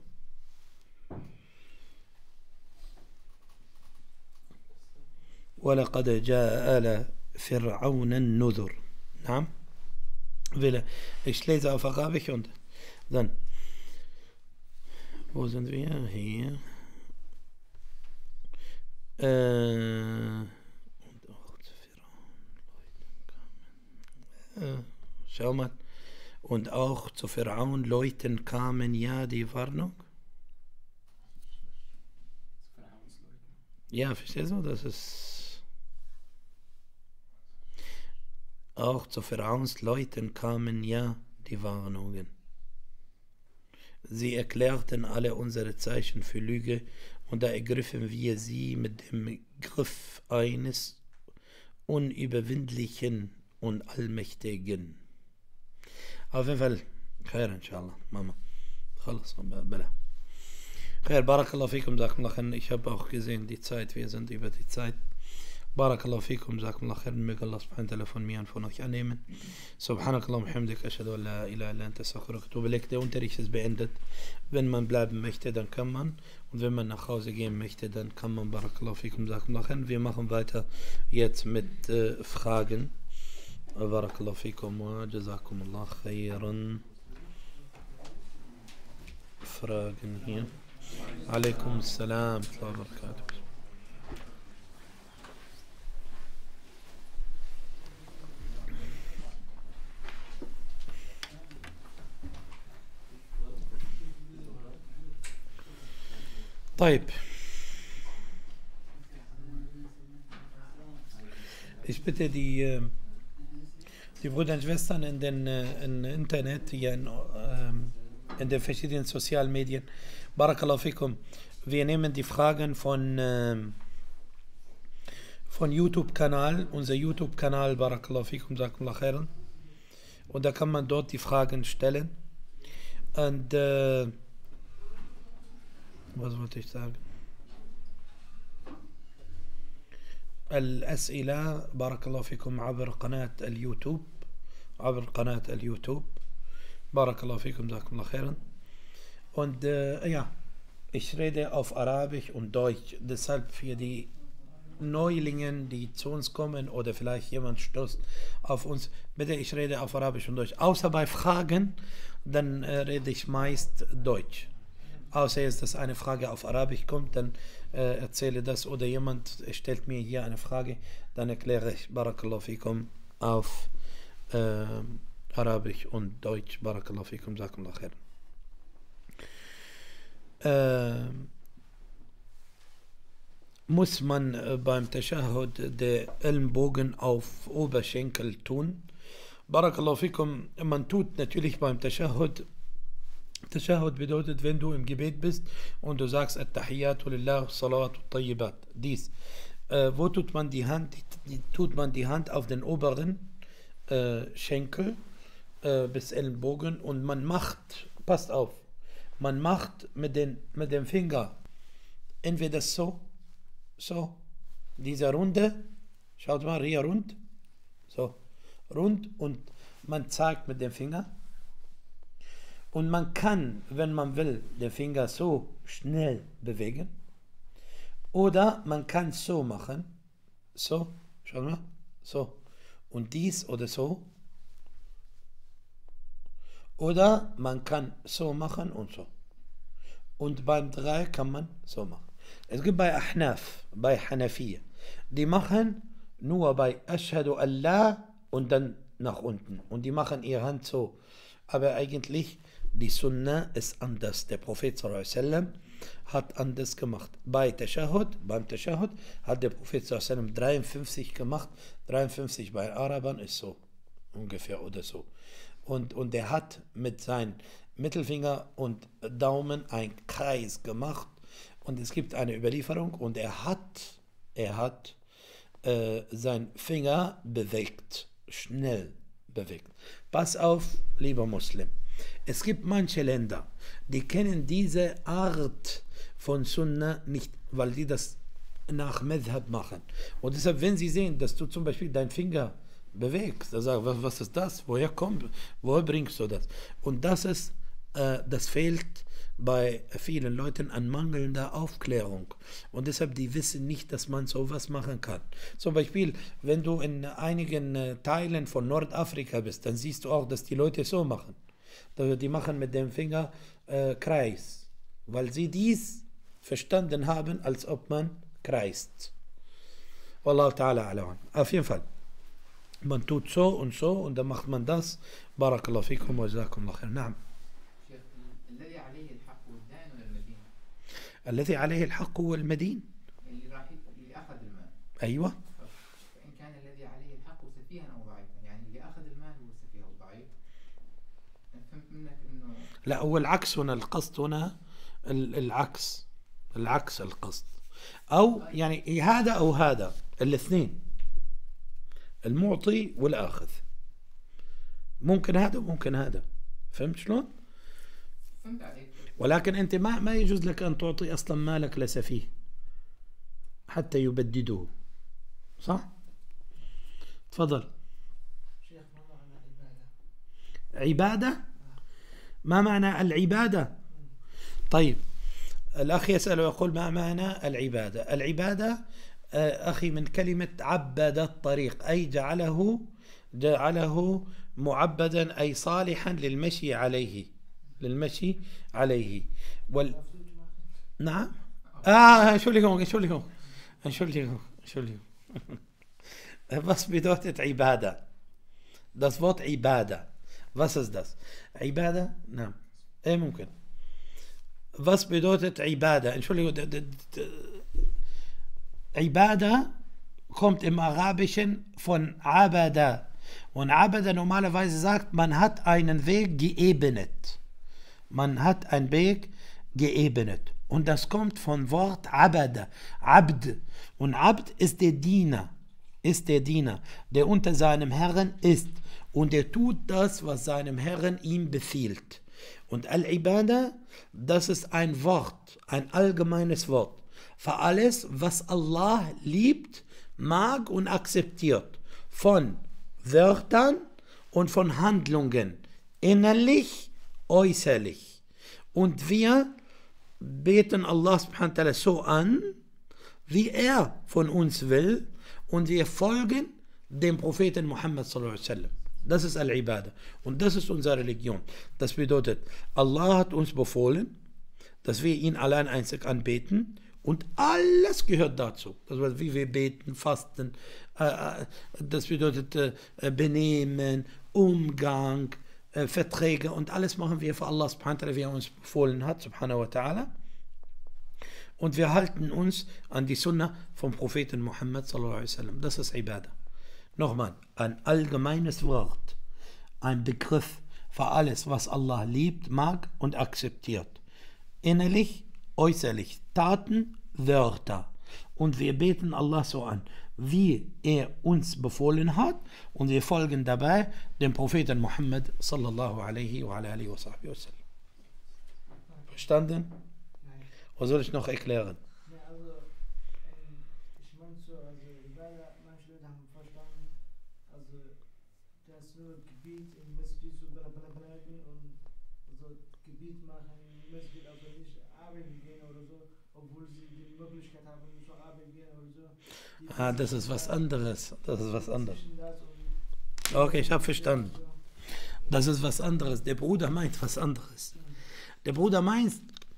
ولقد جاء آل فرعون النذر. نعم. Ich lese auf Arabisch und dann. Wo sind wir? Hier. Und auch zu Pharaon. Schau mal. Und auch zu Pharaon Leuten kamen ja die Warnung. Ja, verstehst du? Das ist. Auch zu Pharaons Leuten kamen ja die Warnungen. Sie erklärten alle unsere Zeichen für Lüge und da ergriffen wir sie mit dem Griff eines unüberwindlichen und allmächtigen. Auf jeden Fall, khair inshallah, Mama. Khalas, bala. Khair, barakallahu fikum, Jazakumullah. Ich habe auch gesehen, die Zeit, wir sind über die Zeit. Barakallahu fikum, Jazakumullah khair. Möge Allah subhanahu wa ta'ala von mir und von euch annehmen. Subhanakallah wa hamdik, ashhadu an la ilaha illa anta astaghfiruka wa atubu ilaik. Der Unterricht ist beendet. Wenn man bleiben möchte, dann kann man. Und wenn man nach Hause gehen möchte, dann kann man. Barakallahu fikum, Jazakumullah khair. Wir machen weiter jetzt mit Fragen. Barakallahu fikum wa jazakumullah khairan. Fragen hier. Alaikum assalam wa barakatuh. طيب. Ich bitte die Brüder und Schwestern in den Internet, hier in den verschiedenen sozialen Medien. Barakallahu fikum. Wir nehmen die Fragen von YouTube-Kanal, unser YouTube-Kanal, Barakallahu fikum, Jazakumullah khairan. Und da kann man dort die Fragen stellen. Und was wollte ich sagen? الأسئلة بارك الله فيكم عبر قناة اليوتيوب بارك الله فيكم جزاكم الله خيرا. Und ja, Ich rede auf Arabisch und Deutsch, deshalb für die Neulingen, die zu uns kommen oder vielleicht jemand stößt auf uns, bitte, ich rede auf Arabisch und Deutsch. Außer bei Fragen, dann rede ich meist Deutsch. Außer jetzt, dass eine Frage auf Arabisch kommt, dann erzähle das oder jemand stellt mir hier eine Frage, dann erkläre ich Barakallahu fikum auf Arabisch und Deutsch. Barakallahu fikum, Jazakumullah khair. Muss man beim Tashahhud den Ellenbogen auf Oberschenkel tun? Barakallahu fikum, man tut natürlich beim Tashahhud. Tashahhud bedeutet, wenn du im Gebet bist und du sagst At-Tahiyyatu lillah, Salawatu Tayyibat. Dies. Wo tut man die Hand? Tut man die Hand auf den oberen Schenkel bis Ellenbogen und man macht, passt auf, man macht mit dem Finger entweder so, diese Runde, schaut mal hier rund, so, rund und man zeigt mit dem Finger. Und man kann, wenn man will, den Finger so schnell bewegen. Oder man kann so machen. So, schau mal, so. Und dies oder so. Oder man kann so machen und so. Und beim 3 kann man so machen. Es gibt bei Ahnaf, bei Hanafiya, die machen nur bei Ashhadu Allah und dann nach unten. Und die machen ihre Hand so. Aber eigentlich, die Sunna ist anders. Der Prophet sallallahu alaihi wasallam hat anders gemacht. Beim Tashahhud hat der Prophet sallallahu alaihi wasallam 53 gemacht. 53 bei Arabern ist so ungefähr oder so. Und er hat mit seinem Mittelfinger und Daumen einen Kreis gemacht. Und es gibt eine Überlieferung und er hat seinen Finger bewegt, schnell bewegt. Pass auf, lieber Muslim. Es gibt manche Länder, die kennen diese Art von Sunna nicht, weil die das nach Madhab machen. Und deshalb, wenn sie sehen, dass du zum Beispiel deinen Finger bewegst, dann sagen, was ist das? Woher bringst du das? Und das fehlt bei vielen Leuten an mangelnder Aufklärung. Und deshalb, die wissen nicht, dass man sowas machen kann. Zum Beispiel, wenn du in einigen Teilen von Nordafrika bist, dann siehst du auch, dass die Leute so machen. Die machen mit dem Finger Kreis, weil sie dies verstanden haben, als ob man kreist. Wallahu ta'ala alam. Auf jeden Fall. Man tut so und dann macht man das. Barakallahu fikum wa jazakumullah khair. Naam. الذي عليه الحق هو المدين.
اللي أخذ المال.
أيوة.
فإن كان الذي عليه الحق سفيها أو ضعيفا، يعني اللي أخذ المال هو سفيه أو ضعيف. فهمت منك إنه.
لا، هو العكس هنا، القصد هنا العكس القصد. أو يعني هذا أو هذا، الاثنين، المعطي والآخذ. ممكن هذا وممكن هذا. فهمت شلون؟
فهمت عليك.
ولكن أنت ما يجوز لك أن تعطي أصلا مالك لسفيه حتى يبدده. صح؟ تفضل.
شيخ، ما معنى عبادة؟
عبادة؟ ما معنى العبادة؟ طيب، الأخ يسأل ويقول ما معنى العبادة؟ العبادة أخي من كلمة عبد الطريق، أي جعله معبدا، أي صالحا للمشي عليه. نعم. Entschuldigung. Was bedeutet Ibada? Das Wort Ibada. Was ist das? Ibada? Nein. ممكن. Was bedeutet Ibada? Entschuldigung. Ibada kommt im Arabischen von Abada. Und Abada normalerweise sagt, man hat einen Weg geebnet. Und das kommt vom Wort Abada, Abd. Und Abd ist der Diener, der unter seinem Herrn ist. Und er tut das, was seinem Herrn ihm befiehlt. Und Al-Ibada, das ist ein Wort, ein allgemeines Wort. Für alles, was Allah liebt, mag und akzeptiert. Von Wörtern und von Handlungen. Innerlich, äußerlich. Und wir beten Allah subhanahu wa ta'ala so an, wie er von uns will, und wir folgen dem Propheten Muhammad sallallahu alaihi wasallam. Das ist Al-Ibadah. Und das ist unsere Religion. Das bedeutet, Allah hat uns befohlen, dass wir ihn allein einzig anbeten, und alles gehört dazu. Das bedeutet, wie wir beten, fasten, das bedeutet Benehmen, Umgang, Verträge, und alles machen wir für Allah subhanahu wa ta'ala, wie er uns befohlen hat, subhanahu wa ta'ala. Und wir halten uns an die Sunna vom Propheten Muhammad sallallahu alaihi wasallam. Das ist Ibadah. Nochmal, ein allgemeines Wort, ein Begriff für alles, was Allah liebt, mag und akzeptiert. Innerlich, äußerlich, Taten, Wörter. Und wir beten Allah so an, wie er uns befohlen hat, und wir folgen dabei dem Propheten Muhammad sallallahu alaihi wa alihi wa sahbihi wa sallam. Verstanden?
Nein.
Was soll ich noch erklären?
Ja, also, ich meine so, also Ibadah, manche Leute haben verstanden, also das nur Gebet im Masjid so bleiben und also Gebet machen im Masjid, also nicht arbeiten gehen oder so, obwohl sie die Möglichkeit haben, zu arbeiten gehen oder so.
Das ist was anderes. Das ist was anderes.
Zwischen das und
Okay, ich habe verstanden.
so.
Das ist was anderes. Der Bruder meint was anderes. Der Bruder meint,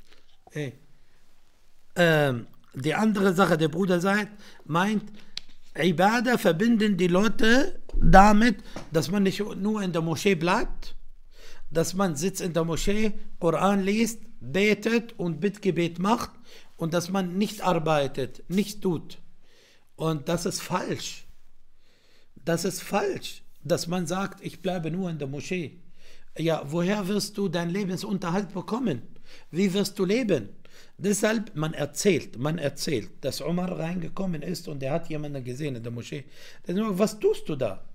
die andere Sache, der Bruder meint, Ibadah verbinden die Leute damit, dass man nicht nur in der Moschee bleibt, dass man sitzt in der Moschee, Koran liest, betet und Bittgebet macht, und dass man nicht arbeitet, nichts tut. Und das ist falsch. Das ist falsch, dass man sagt, ich bleibe nur in der Moschee. Ja, woher wirst du deinen Lebensunterhalt bekommen? Wie wirst du leben? Deshalb, man erzählt, dass Umar reingekommen ist und er hat jemanden gesehen in der Moschee. Der sagt, was tust du da?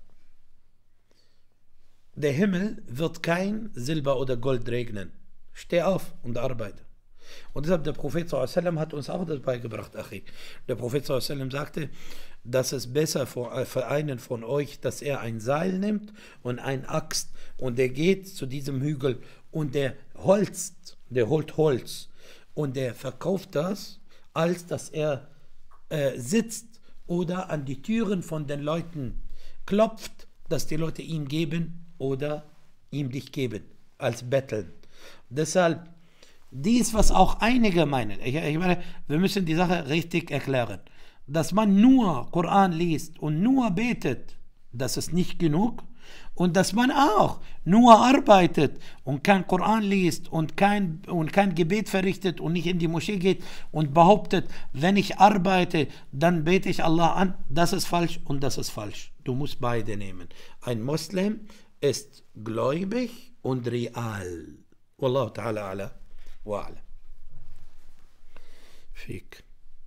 Der Himmel wird kein Silber oder Gold regnen. Steh auf und arbeite. Und deshalb der Prophet sallallahu alaihi wasallam hat uns auch das beigebracht, Achi. Der Prophet sallallahu alaihi wasallam sagte, dass es besser für einen von euch, dass er ein Seil nimmt und ein Axt, und der geht zu diesem Hügel und der holt Holz und der verkauft das, als dass er sitzt oder an die Türen von den Leuten klopft, dass die Leute ihm geben oder ihm dich geben, als Betteln. Deshalb, dies, was auch einige meinen, ich meine, wir müssen die Sache richtig erklären, dass man nur Koran liest und nur betet, das ist nicht genug, und dass man auch nur arbeitet und kein Koran liest und kein Gebet verrichtet und nicht in die Moschee geht und behauptet, wenn ich arbeite, dann bete ich Allah an, das ist falsch und das ist falsch. Du musst beide nehmen. Ein Muslim ist gläubig und real. Wallahu ta'ala ala wa ala. Fick.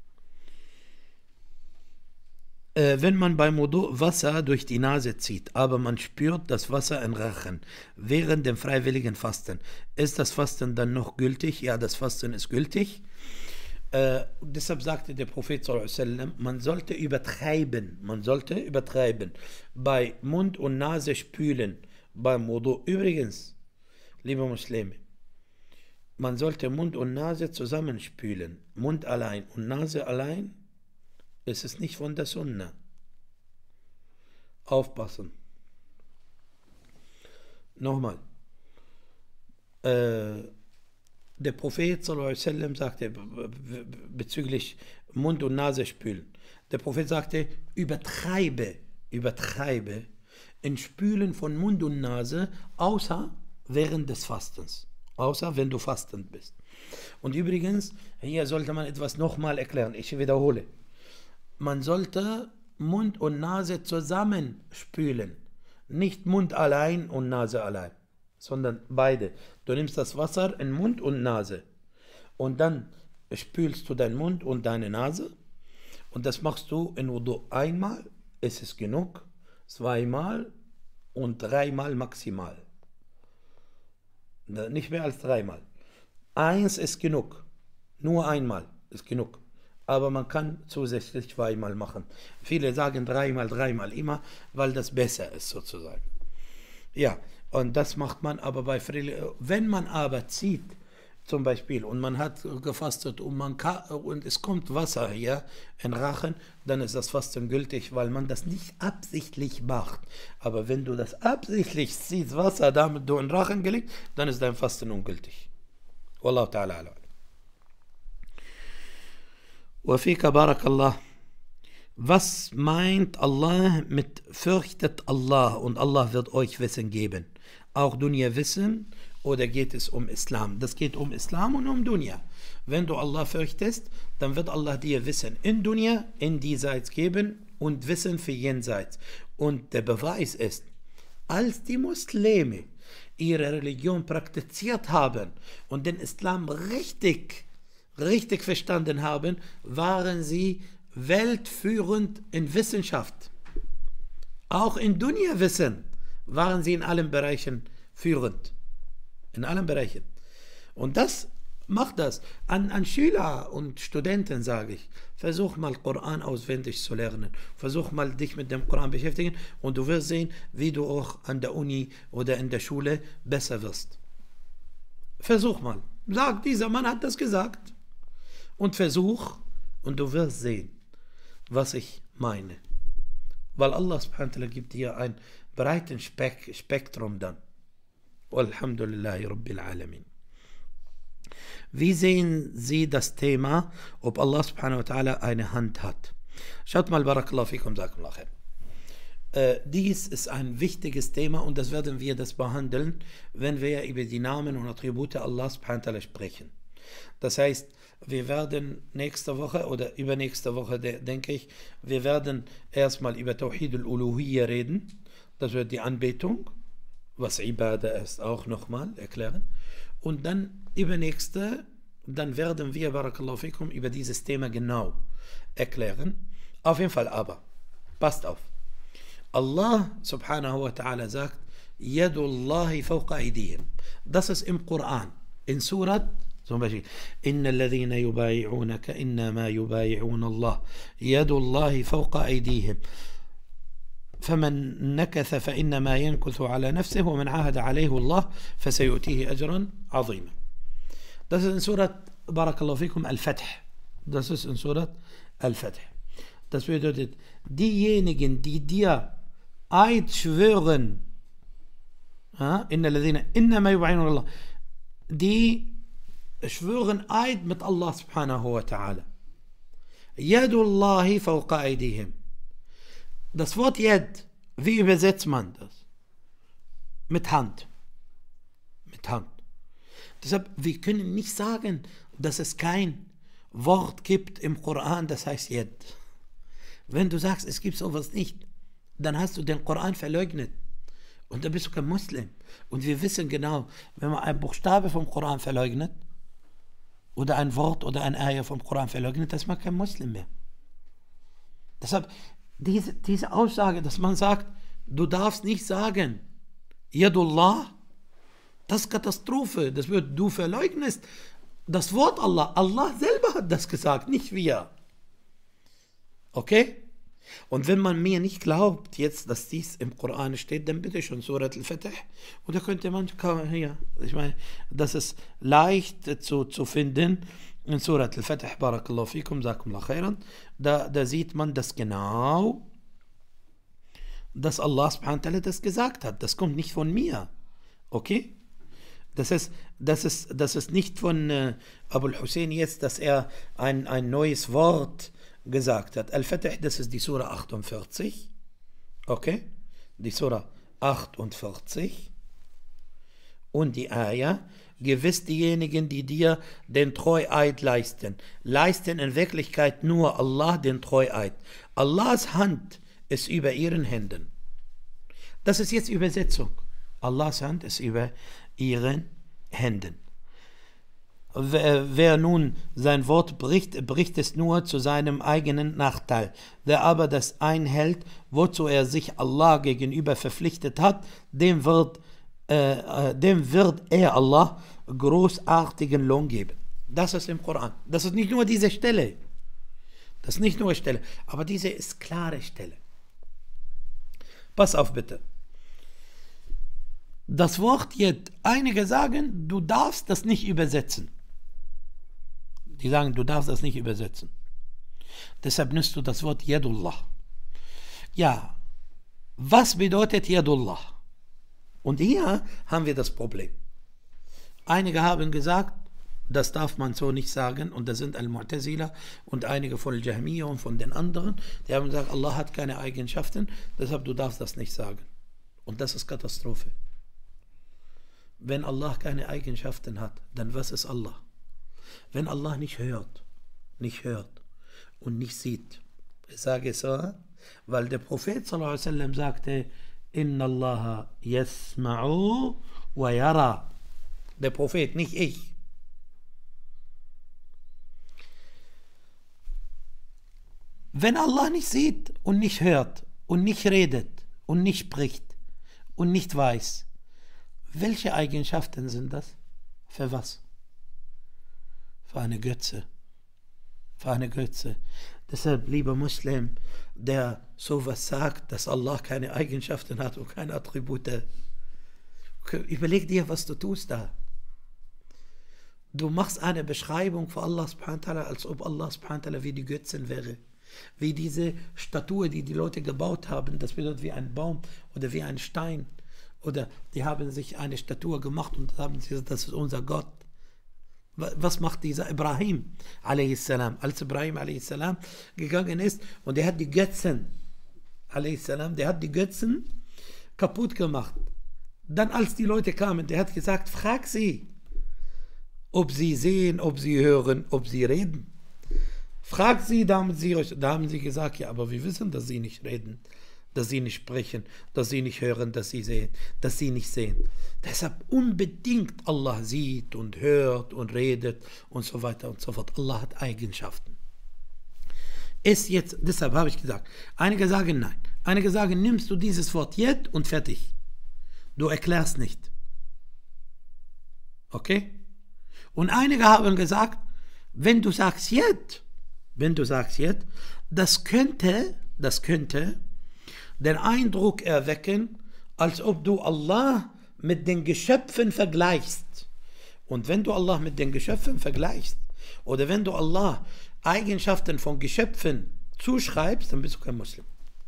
Wenn man beim Wudu Wasser durch die Nase zieht, aber man spürt das Wasser im Rachen während dem freiwilligen Fasten, ist das Fasten dann noch gültig? Ja, das Fasten ist gültig. Deshalb sagte der Prophet sallallahu alaihi wasallam, man sollte übertreiben bei Mund und Nase spülen beim Wudu. Übrigens, liebe Muslime, man sollte Mund und Nase zusammenspülen. Mund allein und Nase allein. Es ist nicht von der Sunna. Aufpassen. Nochmal. Der Prophet sallallahu alaihi wasallam sagte bezüglich Mund und Nase spülen. Der Prophet sagte, übertreibe in Spülen von Mund und Nase, außer während des Fastens. Außer wenn du fastend bist. Und übrigens, hier sollte man etwas nochmal erklären. Ich wiederhole. Man sollte Mund und Nase zusammen spülen. Nicht Mund allein und Nase allein, sondern beide. Du nimmst das Wasser in Mund und Nase und dann spülst du deinen Mund und deine Nase, und das machst du in Wudu einmal, ist es genug, zweimal und dreimal maximal. Nicht mehr als dreimal. Eins ist genug, nur einmal ist genug. Aber man kann zusätzlich zweimal machen. Viele sagen dreimal immer, weil das besser ist sozusagen. Ja, und das macht man aber wenn man aber zieht zum Beispiel, und man hat gefastet und es kommt Wasser hier in Rachen, dann ist das Fasten gültig, weil man das nicht absichtlich macht. Aber wenn du das absichtlich ziehst, Wasser, damit du in Rachen gelegt, dann ist dein Fasten ungültig. Wallahu ta'ala alam. Wa fika barakallah. Was meint Allah mit fürchtet Allah und Allah wird euch Wissen geben? Auch Dunya Wissen oder geht es um Islam? Das geht um Islam und um Dunya. Wenn du Allah fürchtest, dann wird Allah dir Wissen in Dunya, in diesseits geben und Wissen für jenseits. Und der Beweis ist, als die Muslime ihre Religion praktiziert haben und den Islam richtig verstanden haben, waren sie weltführend in Wissenschaft. Auch in Dunya-Wissen waren sie in allen Bereichen führend. In allen Bereichen. Und das macht das. An Schüler und Studenten sage ich, versuch mal Koran auswendig zu lernen. Versuch mal dich mit dem Koran beschäftigen und du wirst sehen, wie du auch an der Uni oder in der Schule besser wirst. Versuch mal. Sag, dieser Mann hat das gesagt. Und versuch und du wirst sehen, was ich meine. Weil Allah subhanahu wa ta'ala gibt dir ein breites Spektrum dann. Walhamdulillahi Rabbil Alamin. Wie sehen Sie das Thema, ob Allah subhanahu wa ta'ala eine Hand hat? Schaut mal, barakallahu fikum, sakum khair. Dies ist ein wichtiges Thema und das werden wir behandeln, wenn wir über die Namen und Attribute Allah subhanahu wa ta'ala sprechen. Das heißt, wir werden nächste Woche oder übernächste Woche, denke ich, wir werden erstmal über Tawhid al-Uluhiyya reden. Das wird die Anbetung, was Ibadah ist, auch nochmal erklären. Und dann übernächste, dann werden wir, barakallahu fikum, über dieses Thema genau erklären. Auf jeden Fall aber, passt auf. Allah subhanahu wa ta'ala sagt, Yadullahi fawqa aydihim. Das ist im Koran, in Surat zum Beispiel, إن الذين يبايعونك إنما يبايعون الله يد الله فوق أيديهم فمن نكث فإنما ينكث على نفسه ومن عاهد عليه الله فسيؤتيه أجرا عظيما. Das ist in Surat Barakallahu fikum Al-Fath. Das ist in Surat Al-Fath. Das bedeutet, diejenigen, die dir Eid schwören, إن الذين إنما يبايعون الله, die schwören Eid mit Allah subhanahu wa ta'ala. Yadullahi fawqa aydihim. Das Wort Yad, wie übersetzt man das? Mit Hand. Mit Hand. Deshalb, wir können nicht sagen, dass es kein Wort gibt im Koran, das heißt Yad. Wenn du sagst, es gibt sowas nicht, dann hast du den Koran verleugnet. Und dann bist du kein Muslim. Und wir wissen genau, wenn man einen Buchstabe vom Koran verleugnet, oder ein Wort oder ein Ayah vom Koran verleugnet, das ist man kein Muslim mehr. Deshalb, diese Aussage, dass man sagt, du darfst nicht sagen, Yadullah, das ist Katastrophe, das wird, du verleugnest das Wort Allah. Allah selber hat das gesagt, nicht wir. Okay? Und wenn man mir nicht glaubt, jetzt, dass dies im Koran steht, dann bitte schon Surat Al-Fath. Und da könnte man, ja, ich meine, das ist leicht zu finden in Surat Al-Fath, barakallahu fikum, sakumullah khairan. Da sieht man das genau, dass Allah subhanahu wa ta'ala das gesagt hat. Das kommt nicht von mir. Okay? Das ist nicht von Abu al-Hussein jetzt, dass er ein neues Wort gesagt hat. Al-Fath, das ist die Surah 48. Okay? Die Surah 48. Und die Ayah, gewiss diejenigen, die dir den Treueid leisten in Wirklichkeit nur Allah den Treueid. Allahs Hand ist über ihren Händen. Das ist jetzt Übersetzung. Allahs Hand ist über ihren Händen. Wer nun sein Wort bricht es nur zu seinem eigenen Nachteil. Wer aber das einhält, wozu er sich Allah gegenüber verpflichtet hat, dem wird er Allah großartigen Lohn geben. Das ist im Koran. Das ist nicht nur diese Stelle. Das ist nicht nur Stelle, aber diese ist klare Stelle. Pass auf bitte. Das Wort Yad, einige sagen, du darfst das nicht übersetzen. Die sagen, du darfst das nicht übersetzen. Deshalb nimmst du das Wort Yadullah. Ja, was bedeutet Yadullah? Und hier haben wir das Problem. Einige haben gesagt, das darf man so nicht sagen, und das sind Al-Mu'tazila und einige von Al-Jahmiyya und von den anderen, die haben gesagt, Allah hat keine Eigenschaften, deshalb du darfst das nicht sagen. Und das ist Katastrophe. Wenn Allah keine Eigenschaften hat, dann was ist Allah? Wenn Allah nicht hört und nicht sieht, ich sage es so, weil der Prophet sallallahu alaihi wasallam sagte, Inna Allah yasma'u wa yara. Der Prophet, nicht ich. Wenn Allah nicht sieht und nicht hört und nicht redet und nicht spricht und nicht weiß, welche Eigenschaften sind das? Für was? Für eine Götze. Für eine Götze. Deshalb, lieber Muslim, der sowas sagt, dass Allah keine Eigenschaften hat und keine Attribute, überleg dir, was du tust da. Du machst eine Beschreibung für Allah subhanahu wa ta'ala, als ob Allah subhanahu wa ta'ala wie die Götzen wäre. Wie diese Statue, die die Leute gebaut haben, das bedeutet wie ein Baum oder wie ein Stein. Oder die haben sich eine Statue gemacht und haben gesagt, das ist unser Gott. Was macht dieser Ibrahim a.s.? Als Ibrahim a.s. gegangen ist und er hat die Götzen a.s., der hat die Götzen kaputt gemacht. Dann als die Leute kamen, der hat gesagt, frag sie, ob sie sehen, ob sie hören, ob sie reden. Frag sie, da haben sie gesagt, ja, aber wir wissen, dass sie nicht reden, dass sie nicht sprechen, dass sie nicht hören, dass sie sehen, dass sie nicht sehen. Deshalb unbedingt Allah sieht und hört und redet und so weiter und so fort. Allah hat Eigenschaften. Deshalb habe ich gesagt, einige sagen nein. Einige sagen, nimmst du dieses Wort Yad und fertig. Du erklärst nicht. Okay? Und einige haben gesagt, wenn du sagst Yad, das könnte den Eindruck erwecken, als ob du Allah mit den Geschöpfen vergleichst. Und wenn du Allah mit den Geschöpfen vergleichst, oder wenn du Allah Eigenschaften von Geschöpfen zuschreibst, dann bist du kein Muslim.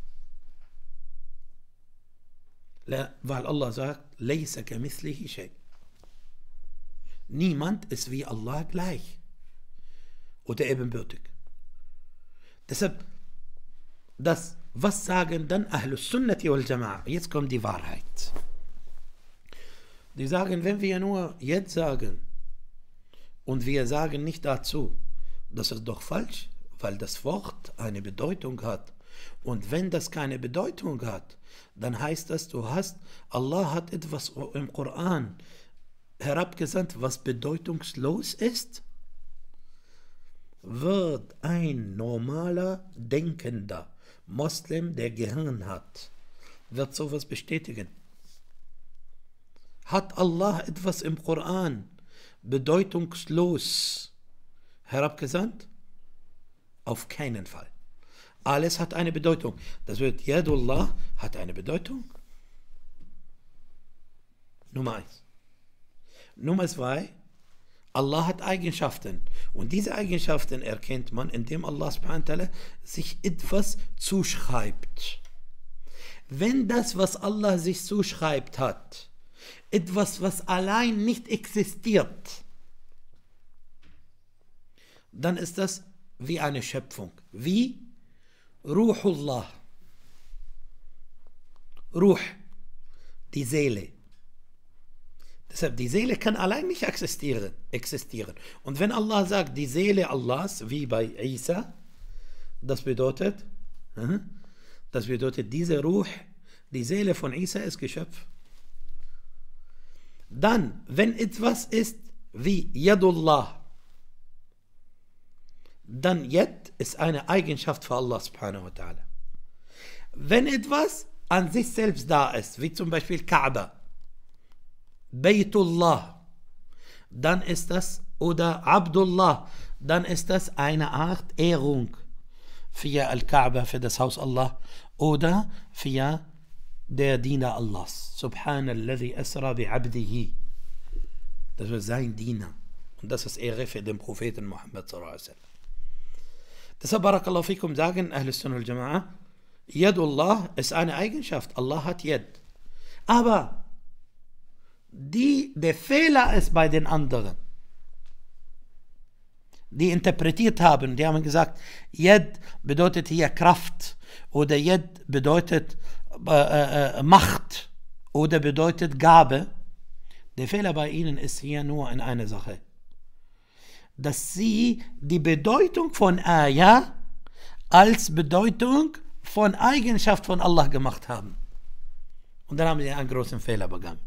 Weil Allah sagt, Laysa kamithlihi shay. Niemand ist wie Allah gleich oder ebenbürtig. Deshalb, was sagen dann Ahlus Sunnati wal Jama'a? Jetzt kommt die Wahrheit. Die sagen, wenn wir nur jetzt sagen und wir sagen nicht dazu, das ist doch falsch, weil das Wort eine Bedeutung hat. Und wenn das keine Bedeutung hat, dann heißt das, Allah hat etwas im Koran herabgesandt, was bedeutungslos ist. Wird ein normaler, denkender Moslem, der Gehirn hat, wird sowas bestätigen. Hat Allah etwas im Koran bedeutungslos herabgesandt? Auf keinen Fall. Alles hat eine Bedeutung. Das wird Yadullah hat eine Bedeutung. Nummer 1. Nummer 2. Allah hat Eigenschaften. Und diese Eigenschaften erkennt man, indem Allah subhanahu wa ta'ala sich etwas zuschreibt. Wenn das, was Allah sich zuschreibt hat, etwas, was allein nicht existiert, dann ist das wie eine Schöpfung. Wie Ruhullah. Ruh, die Seele. Deshalb, die Seele kann allein nicht existieren. Und wenn Allah sagt, die Seele Allahs, wie bei Isa, das bedeutet, diese Ruh, die Seele von Isa ist Geschöpf. Dann, wenn etwas ist wie Yadullah, dann Yad ist eine Eigenschaft für Allah subhanahu wa ta'ala. Wenn etwas an sich selbst da ist, wie zum Beispiel Kaaba, Baytullah, dann ist das, oder Abdullah, dann ist das eine Art Ehrung für Al-Kaaba, für das Haus Allah, oder für der Diener Allahs. Subhanalladhi asra bi'abdihi. Das war sein Diener. Und das ist Ehre für den Propheten Muhammad sallallahu alaihi wasallam. Deshalb, Barakallahu fikum, sagen Ahlus Sunnah wal Jama'a, Yadullah ist eine Eigenschaft. Allah hat Yad. Aber der Fehler ist bei den anderen, die interpretiert haben, die haben gesagt, Yad bedeutet hier Kraft oder Yad bedeutet Macht oder bedeutet Gabe. Der Fehler bei ihnen ist hier nur in einer Sache, dass sie die Bedeutung von Ayah als Bedeutung von Eigenschaft von Allah gemacht haben. Und dann haben sie einen großen Fehler begangen.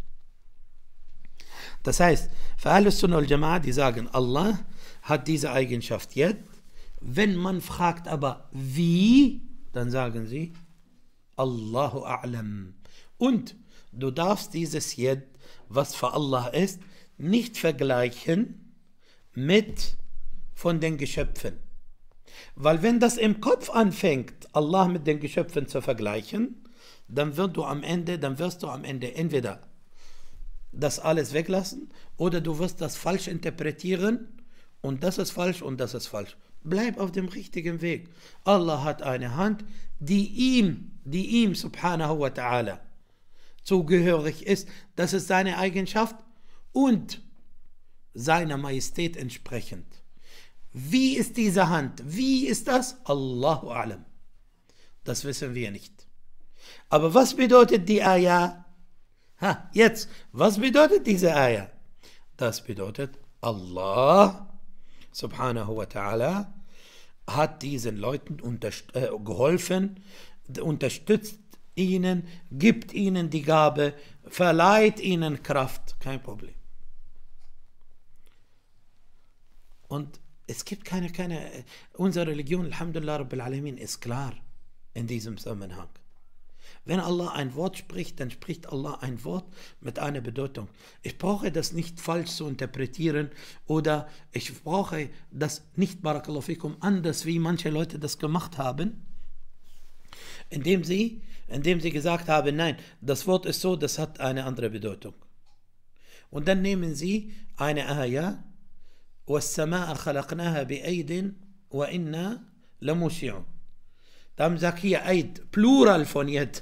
Das heißt, für Ahlus Sunnah wal Jama'a, die sagen, Allah hat diese Eigenschaft Yad. Wenn man fragt aber wie, dann sagen sie, Allahu A'lam. Und du darfst dieses Yad, was für Allah ist, nicht vergleichen mit von den Geschöpfen. Weil wenn das im Kopf anfängt, Allah mit den Geschöpfen zu vergleichen, dann wirst du am Ende entweder das alles weglassen oder du wirst das falsch interpretieren und das ist falsch und das ist falsch. Bleib auf dem richtigen Weg. Allah hat eine Hand, die ihm subhanahu wa ta'ala zugehörig ist. Das ist seine Eigenschaft und seiner Majestät entsprechend. Wie ist diese Hand? Wie ist das? Allahu a'lam. Das wissen wir nicht. Aber was bedeutet die Ayah? Jetzt, was bedeutet diese Ayah? Das bedeutet, Allah subhanahu wa ta'ala hat diesen Leuten geholfen, unterstützt ihnen, gibt ihnen die Gabe, verleiht ihnen Kraft, kein Problem. Und es gibt unsere Religion, Alhamdulillah Rabbil Alamin, ist klar in diesem Zusammenhang. Wenn Allah ein Wort spricht, dann spricht Allah ein Wort mit einer Bedeutung. Ich brauche das nicht falsch zu interpretieren oder ich brauche das nicht, Barakallahu fikum, anders, wie manche Leute das gemacht haben, indem sie gesagt haben, nein, das Wort ist so, das hat eine andere Bedeutung. Und dann nehmen sie eine Ayah, وَالسَّمَاءَ خَلَقْنَاهَا بِأَيْدٍ وَإِنَّا لَمُوسِعُونَ. Da haben sie gesagt, hier Eid, Plural von Yad.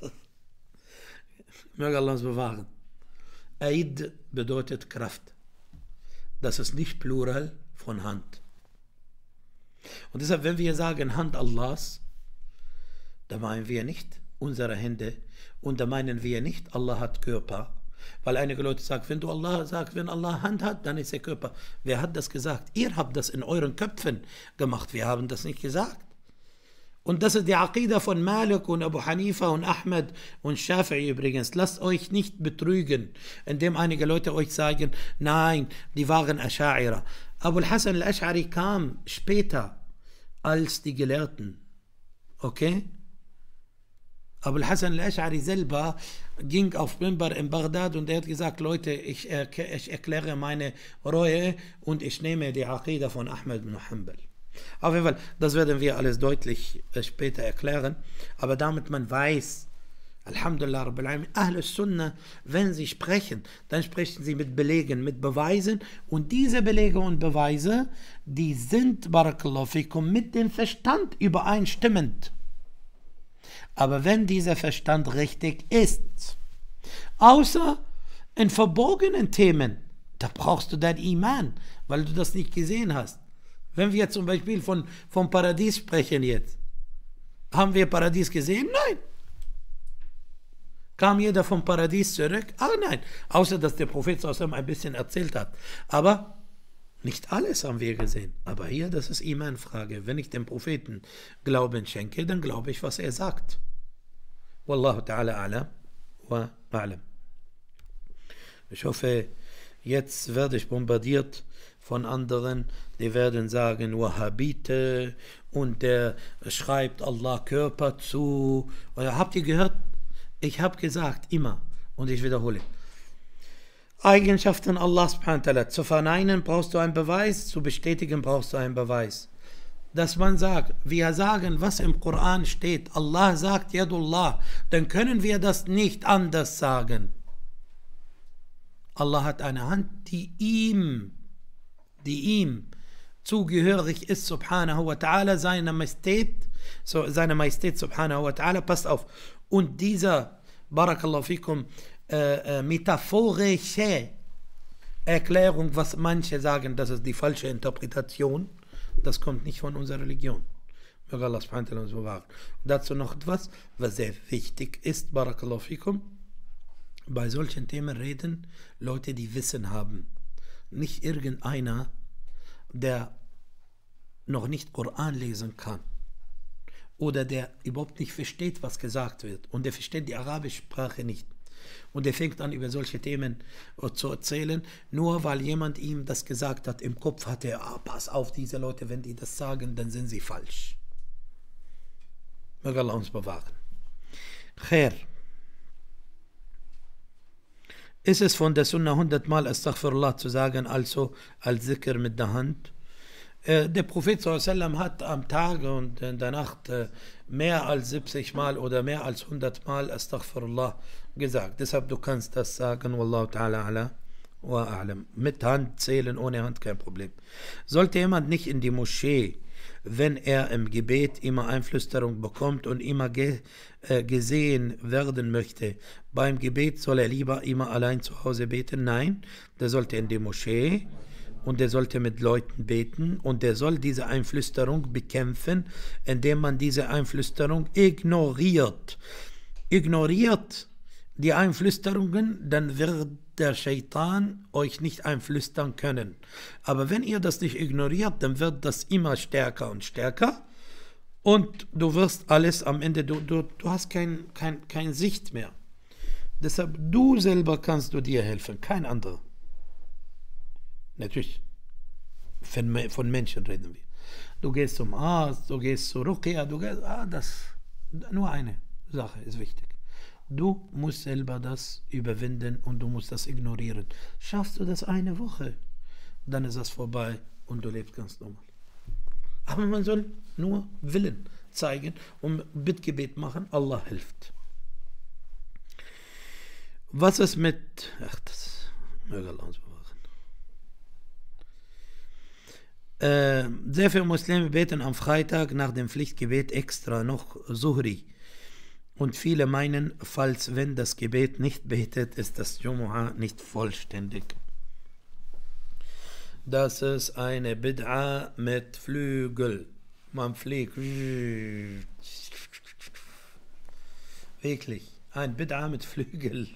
Möge Allah uns bewahren. Eid bedeutet Kraft. Das ist nicht Plural von Hand. Und deshalb, wenn wir sagen Hand Allahs, da meinen wir nicht unsere Hände und da meinen wir nicht, Allah hat Körper. Weil einige Leute sagen, wenn Allah Hand hat, dann ist er Körper. Wer hat das gesagt? Ihr habt das in euren Köpfen gemacht. Wir haben das nicht gesagt. Und das ist die Aqidah von Malik und Abu Hanifa und Ahmed und Shafi'i übrigens. Lasst euch nicht betrügen, indem einige Leute euch sagen, nein, die waren Asha'ira. Abu al-Hasan al-Ash'ari kam später als die Gelehrten. Okay? Abu al-Hasan al-Ash'ari selber ging auf Mimbar in Bagdad und er hat gesagt, Leute, ich erkläre meine Reue und ich nehme die Aqidah von Ahmed bin Hanbal. Auf jeden Fall, das werden wir alles deutlich später erklären, aber damit man weiß, Alhamdulillah Rabbil Alamin, Ahlus Sunnah, wenn sie sprechen, dann sprechen sie mit Belegen, mit Beweisen und diese Belege und Beweise, die sind, Barakallahu fikum, mit dem Verstand übereinstimmend. Aber wenn dieser Verstand richtig ist, außer in verbogenen Themen, da brauchst du dein Iman, weil du das nicht gesehen hast. Wenn wir zum Beispiel vom Paradies sprechen jetzt, haben wir Paradies gesehen? Nein. Kam jeder vom Paradies zurück? Nein. Außer, dass der Prophet ein bisschen erzählt hat. Aber nicht alles haben wir gesehen. Aber hier, das ist Iman-Frage. Wenn ich dem Propheten Glauben schenke, dann glaube ich, was er sagt. Wallahu ta'ala a'lam wa a'lam. Ich hoffe, jetzt werde ich bombardiert von anderen, die werden sagen, Wahhabite und der schreibt Allah Körper zu. Oder habt ihr gehört? Ich habe gesagt, immer, und ich wiederhole, Eigenschaften Allah subhanahu wa ta'ala zu verneinen brauchst du einen Beweis, zu bestätigen brauchst du einen Beweis. dass man sagt, wir sagen, was im Koran steht, Allah sagt Yadullah, dann können wir das nicht anders sagen. Allah hat eine Hand, die ihm zugehörig ist, subhanahu wa ta'ala, seine Majestät subhanahu wa ta'ala, passt auf. Und dieser, barakallahu fikum, metaphorische Erklärung, was manche sagen, das ist die falsche Interpretation, das kommt nicht von unserer Religion. Möge Allah subhanahu wa ta'ala uns bewahren. Dazu noch etwas, was sehr wichtig ist, barakallahu fikum. Bei solchen Themen reden Leute, die Wissen haben. Nicht irgendeiner, der noch nicht Koran lesen kann. Oder der überhaupt nicht versteht, was gesagt wird. Und der versteht die arabische Sprache nicht. Und der fängt an, über solche Themen zu erzählen, nur weil jemand ihm das gesagt hat. Im Kopf hat er, pass auf, diese Leute, wenn die das sagen, dann sind sie falsch. Möge Allah uns bewahren. Khair. Ist es von der Sunna 100-mal Astaghfirullah zu sagen, also als Zikr mit der Hand? Der Prophet sallam hat am Tag und in der Nacht mehr als 70 Mal oder mehr als 100 Mal Astaghfirullah gesagt. Deshalb, du kannst das sagen, Wallahu ta'ala ala wa a'lam. Mit Hand zählen, ohne Hand kein Problem. Sollte jemand nicht in die Moschee, wenn er im Gebet immer Einflüsterung bekommt und immer gesehen werden möchte, beim Gebet soll er lieber immer allein zu Hause beten? Nein, der sollte in die Moschee und der sollte mit Leuten beten und der soll diese Einflüsterung bekämpfen, indem man diese Einflüsterung ignoriert. Ignoriert die Einflüsterungen, dann wird der Shaitan euch nicht einflüstern können. Aber wenn ihr das nicht ignoriert, dann wird das immer stärker und stärker und du wirst alles am Ende, du hast kein Sicht mehr. Deshalb, du selber kannst du dir helfen, kein anderer. Natürlich, von Menschen reden wir. Du gehst zum Arzt, du gehst zu Ruqya, nur eine Sache ist wichtig. Du musst selber das überwinden und du musst das ignorieren. Schaffst du das eine Woche, dann ist das vorbei und du lebst ganz normal. Aber man soll nur Willen zeigen und Bittgebet machen, Allah hilft. Was ist mit... das möge Allah uns bewahren. Sehr viele Muslime beten am Freitag nach dem Pflichtgebet extra noch Zuhri. Und viele meinen, falls wenn das Gebet nicht betet, ist das Jumu'ah nicht vollständig. Das ist eine Bid'a mit Flügel. Man fliegt. Wirklich. Ein Bid'a mit Flügel.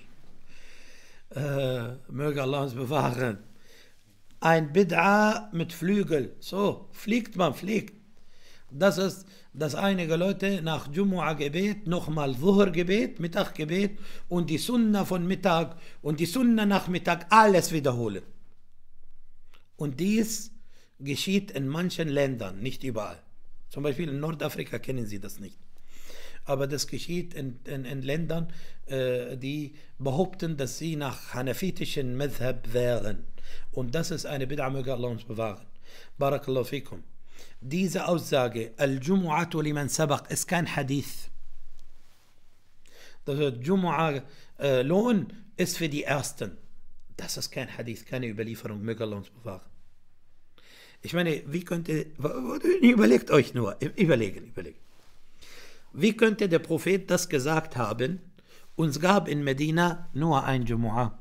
Möge Allah uns bewahren. Ein Bid'a mit Flügel. So, fliegt man, fliegt. Das ist, dass einige Leute nach Jumu'ah-Gebet nochmal Zuhr-Gebet, Mittag-Gebet und die Sunna von Mittag und die Sunna nach Mittag alles wiederholen. Und dies geschieht in manchen Ländern, nicht überall. Zum Beispiel in Nordafrika kennen sie das nicht. Aber das geschieht in Ländern, die behaupten, dass sie nach hanafitischen Madhab wären. Und das ist eine Bid'a, möge Allah uns bewahren. Barakallahu fikum. Diese Aussage, Al-Jumu'atu liman sabaq, ist kein Hadith. Das Jumu'ah Lohn ist für die Ersten. Das ist kein Hadith, keine Überlieferung, möge Allah uns bewahren. Ich meine, wie könnte, überlegt euch nur, überlegen. Wie könnte der Prophet das gesagt haben, uns gab in Medina nur ein Jumu'ah.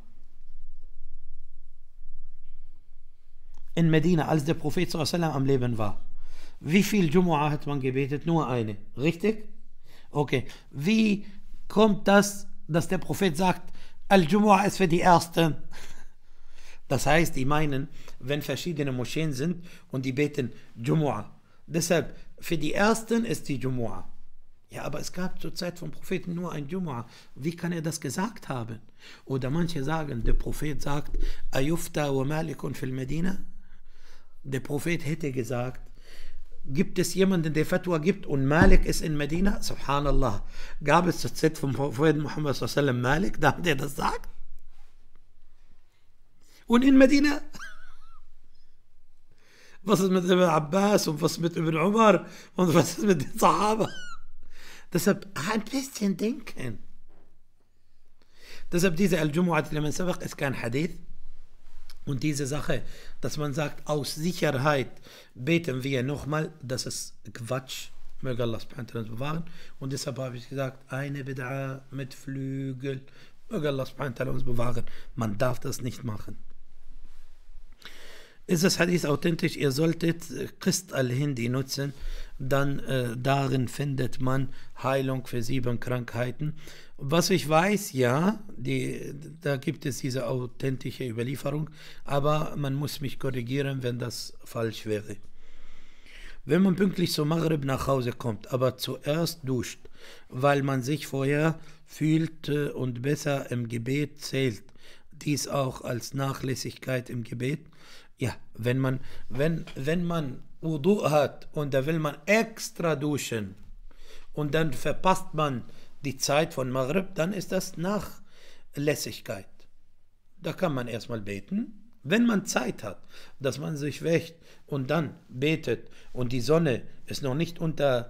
In Medina, als der Prophet sallallahu am Leben war. Wie viel Jumu'ah hat man gebetet? Nur eine. Richtig? Okay. Wie kommt das, dass der Prophet sagt, Al-Jumu'ah ist für die Ersten? Das heißt, die meinen, wenn verschiedene Moscheen sind und die beten Jumu'ah. Deshalb, für die Ersten ist die Jumu'ah. Ja, aber es gab zur Zeit vom Propheten nur ein Jumu'ah. Wie kann er das gesagt haben? Oder manche sagen, der Prophet sagt, Ayufta wa Malikun fil Medina? Der Prophet hätte gesagt, gibt es jemanden, der Fatwa gibt und Malik ist in Medina? Subhanallah. Gab es zur Zeit vom Propheten Muhammad sallallahu alaihi wasallam Malik, da der das sagt? Und in Medina? Was ist mit Ibn Abbas und was mit Ibn Umar und was ist mit den Sahaba? Deshalb ein bisschen denken. Deshalb diese Al-Jumu'at liman sabaq ist kein Hadith. Und diese Sache, dass man sagt, aus Sicherheit beten wir nochmal, das ist Quatsch. Möge Allah subhanahu wa ta'ala uns bewahren. Und deshalb habe ich gesagt, eine Bid'a mit Flügel. Möge Allah subhanahu wa ta'ala uns bewahren. Man darf das nicht machen. Ist das Hadith authentisch? Ihr solltet Qist al-Hindi nutzen, dann darin findet man Heilung für 7 Krankheiten. Was ich weiß, ja, da gibt es diese authentische Überlieferung, aber man muss mich korrigieren, wenn das falsch wäre. Wenn man pünktlich zum Maghrib nach Hause kommt, aber zuerst duscht, weil man sich vorher fühlt und besser im Gebet zählt, dies auch als Nachlässigkeit im Gebet. Ja, wenn man Wudu hat und da will man extra duschen und dann verpasst man die Zeit von Maghrib, dann ist das Nachlässigkeit. Da kann man erstmal beten. Wenn man Zeit hat, dass man sich wäscht und dann betet und die Sonne ist noch nicht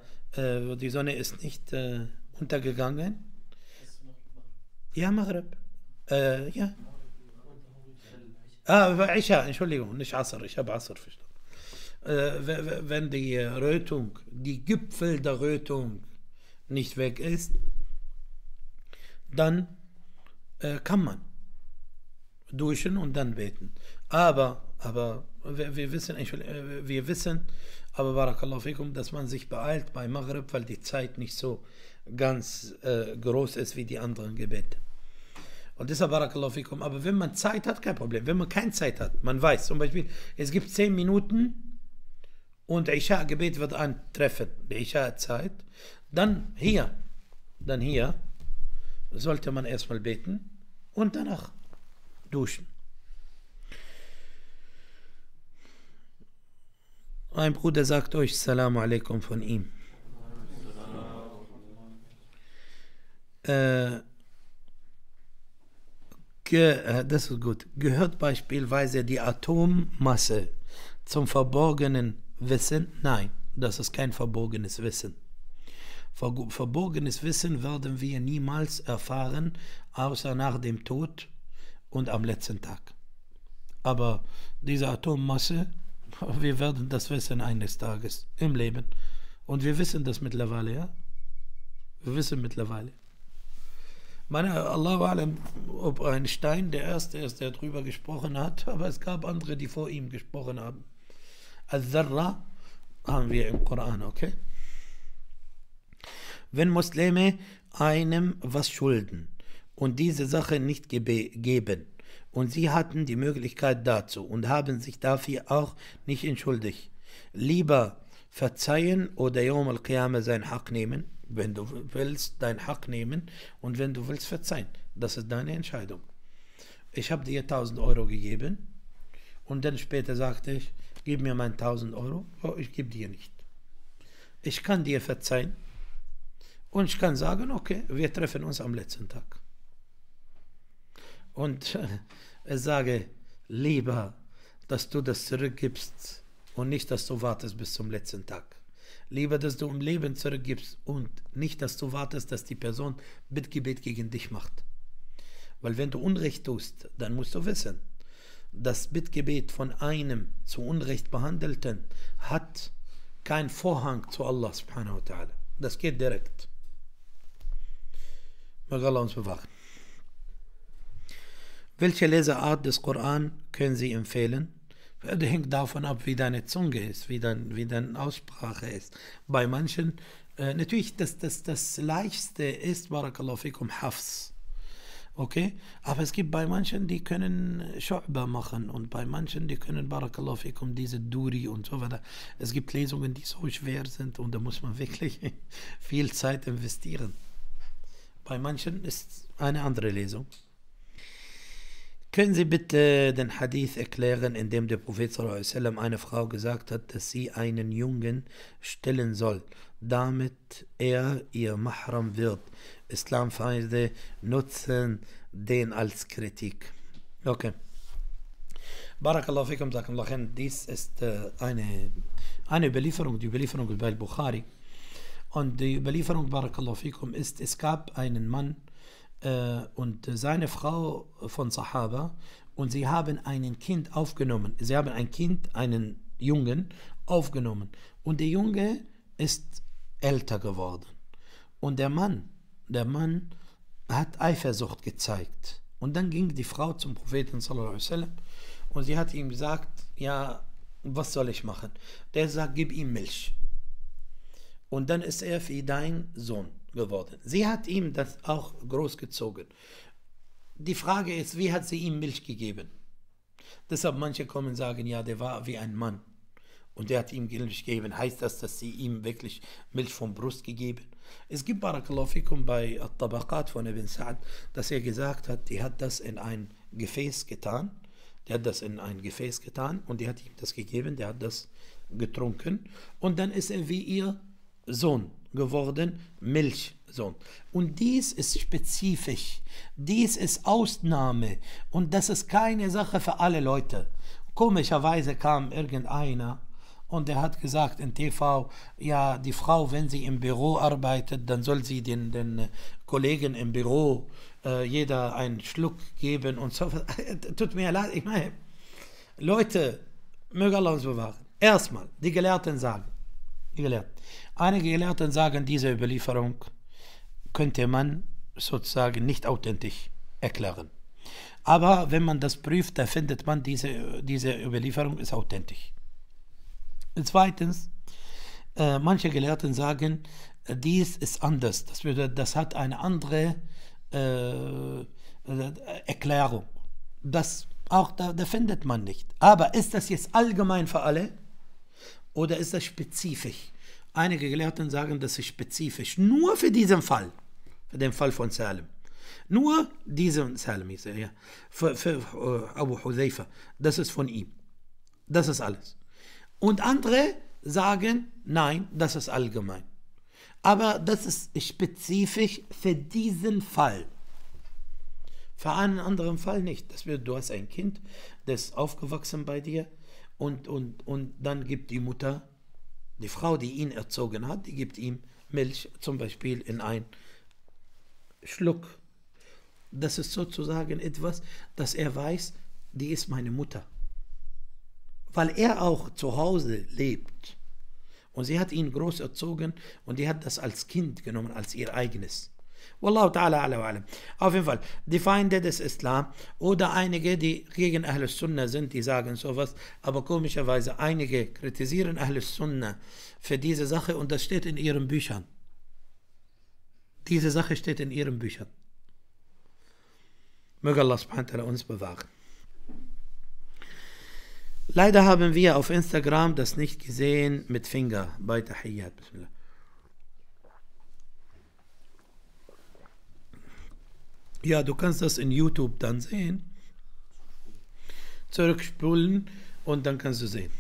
untergegangen. Ja, Maghrib. Ja. Isha, Entschuldigung, nicht Asr, ich habe Asr verstanden. Wenn die Rötung, die Gipfel der Rötung nicht weg ist, dann kann man duschen und dann beten. Aber wir wissen, aber Barakallahu fikum, dass man sich beeilt bei Maghrib, weil die Zeit nicht so ganz groß ist wie die anderen Gebete. Und deshalb Barakallahu fikum. Aber wenn man Zeit hat, kein Problem. Wenn man keine Zeit hat, man weiß zum Beispiel, es gibt 10 Minuten und Isha-Gebet wird eintreffen, die Isha-Zeit, dann hier sollte man erstmal beten und danach duschen. Ein Bruder sagt euch Salamu alaikum von ihm. Das ist gut. Gehört beispielsweise die Atommasse zum verborgenen Wissen? Nein, das ist kein verborgenes Wissen. Verborgenes Wissen werden wir niemals erfahren, außer nach dem Tod und am letzten Tag. Aber diese Atommasse, wir werden das wissen eines Tages im Leben. Und wir wissen das mittlerweile, ja? Wir wissen mittlerweile. Allahu Alam, ob Einstein der Erste ist, der darüber gesprochen hat, aber es gab andere, die vor ihm gesprochen haben. Al-Dharra haben wir im Koran, okay? Wenn Muslime einem was schulden und diese Sache nicht geben und sie hatten die Möglichkeit dazu und haben sich dafür auch nicht entschuldigt, lieber verzeihen oder Yawm al-Qiyamah sein Haq nehmen, wenn du willst dein Haq nehmen und wenn du willst verzeihen. Das ist deine Entscheidung. Ich habe dir 1000 Euro gegeben und dann später sagte ich, gib mir mein 1000 Euro, oh, ich gebe dir nicht. Ich kann dir verzeihen und ich kann sagen, okay, wir treffen uns am letzten Tag. Und ich sage, lieber, dass du das zurückgibst und nicht, dass du wartest bis zum letzten Tag. Lieber, dass du im Leben zurückgibst und nicht, dass du wartest, dass die Person Bittgebet gegen dich macht. Weil wenn du Unrecht tust, dann musst du wissen, das Bittgebet von einem zu Unrecht Behandelten hat keinen Vorhang zu Allah subhanahu wa ta'ala. Das geht direkt. Möge Allah uns bewahren. Welche Leseart des Koran können Sie empfehlen? Das hängt davon ab, wie deine Zunge ist, wie deine Aussprache ist. Bei manchen, natürlich, das Leichteste ist, Barakallahu fikum, Hafs. Okay? Aber es gibt bei manchen, die können Shu'ba machen und bei manchen, die können, Barakallahu fikum, diese Duri und so weiter. Es gibt Lesungen, die so schwer sind und da muss man wirklich viel Zeit investieren. Bei manchen ist eine andere Lesung. Können Sie bitte den Hadith erklären, in dem der Prophet sallallahu alaihi wasallam eine Frau gesagt hat, dass sie einen Jungen stillen soll, damit er ihr Mahram wird? Islamfeinde nutzen den als Kritik. Okay. Barakallahu fikum, Jazakallahu khair. Dies ist eine Überlieferung, die Überlieferung bei Bukhari. Und die Überlieferung, Barakallahu fikum, ist, es gab einen Mann und seine Frau von Sahaba und sie haben ein Kind aufgenommen. Sie haben ein Kind, einen Jungen aufgenommen. Und der Junge ist älter geworden. Und der Mann hat Eifersucht gezeigt. Und dann ging die Frau zum Propheten sallallahu alaihi wasallam und sie hat ihm gesagt, ja, was soll ich machen? Der sagt, gib ihm Milch. Und dann ist er wie dein Sohn geworden. Sie hat ihm das auch großgezogen. Die Frage ist, wie hat sie ihm Milch gegeben? Deshalb manche kommen und sagen, ja, der war wie ein Mann. Und der hat ihm Milch gegeben. Heißt das, dass sie ihm wirklich Milch vom Brust gegeben? Es gibt, Barakallahu fikum, bei At-Tabaqat von Ibn Sa'd, dass er gesagt hat, die hat das in ein Gefäß getan. Der hat das in ein Gefäß getan und die hat ihm das gegeben, der hat das getrunken. Und dann ist er wie ihr Sohn geworden, Milchsohn. Und dies ist spezifisch, dies ist Ausnahme und das ist keine Sache für alle Leute. Komischerweise kam irgendeiner und er hat gesagt in TV, ja, die Frau, wenn sie im Büro arbeitet, dann soll sie den Kollegen im Büro jeder einen Schluck geben und so. Tut mir leid, ich meine, Leute, möge Allah uns bewahren. Erstmal, die Gelehrten sagen, einige Gelehrten sagen, diese Überlieferung könnte man sozusagen nicht authentisch erklären. Aber wenn man das prüft, da findet man, diese Überlieferung ist authentisch. Zweitens, manche Gelehrten sagen, dies ist anders. Das hat eine andere Erklärung. Das auch da findet man nicht. Aber ist das jetzt allgemein für alle? Oder ist das spezifisch? Einige Gelehrten sagen, das ist spezifisch. Nur für diesen Fall. Für den Fall von Salim. Nur diesen Salim. Ja. Für Abu Hudhaifa. Das ist von ihm. Das ist alles. Und andere sagen, nein, das ist allgemein. Aber das ist spezifisch für diesen Fall. Für einen anderen Fall nicht. Du hast ein Kind, das ist aufgewachsen bei dir und dann gibt die Mutter, die Frau, die ihn erzogen hat, die gibt ihm Milch, zum Beispiel in einen Schluck. Das ist sozusagen etwas, dass er weiß, die ist meine Mutter. Weil er auch zu Hause lebt. Und sie hat ihn groß erzogen und die hat das als Kind genommen, als ihr eigenes. Wallahu ta'ala ala wa alam. Auf jeden Fall, die Feinde des Islam oder einige, die gegen Ahl Sunnah sind, die sagen sowas, aber komischerweise einige kritisieren Ahl Sunnah für diese Sache und das steht in ihren Büchern. Diese Sache steht in ihren Büchern. Möge Allah subhanahu wa ta'ala uns bewahren. Leider haben wir auf Instagram das nicht gesehen mit Finger bei Tahiyyat. Bismillah. Ja, du kannst das in YouTube dann sehen. Zurückspulen und dann kannst du sehen.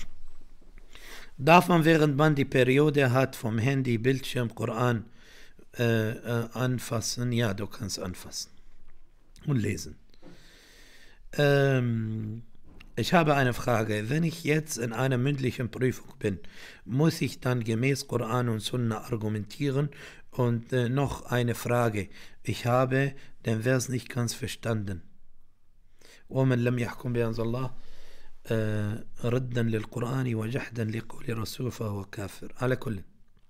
Darf man, während man die Periode hat, vom Handy, Bildschirm, Koran anfassen? Ja, du kannst anfassen und lesen. Ich habe eine Frage. Wenn ich jetzt in einer mündlichen Prüfung bin, muss ich dann gemäß Koran und Sunna argumentieren? Und noch eine Frage. Ich habe den Vers nicht ganz verstanden. ومن لم يحكم بأنزل الله ردا للقرآن وجحدا لقول رسول فهو كافر. على كل.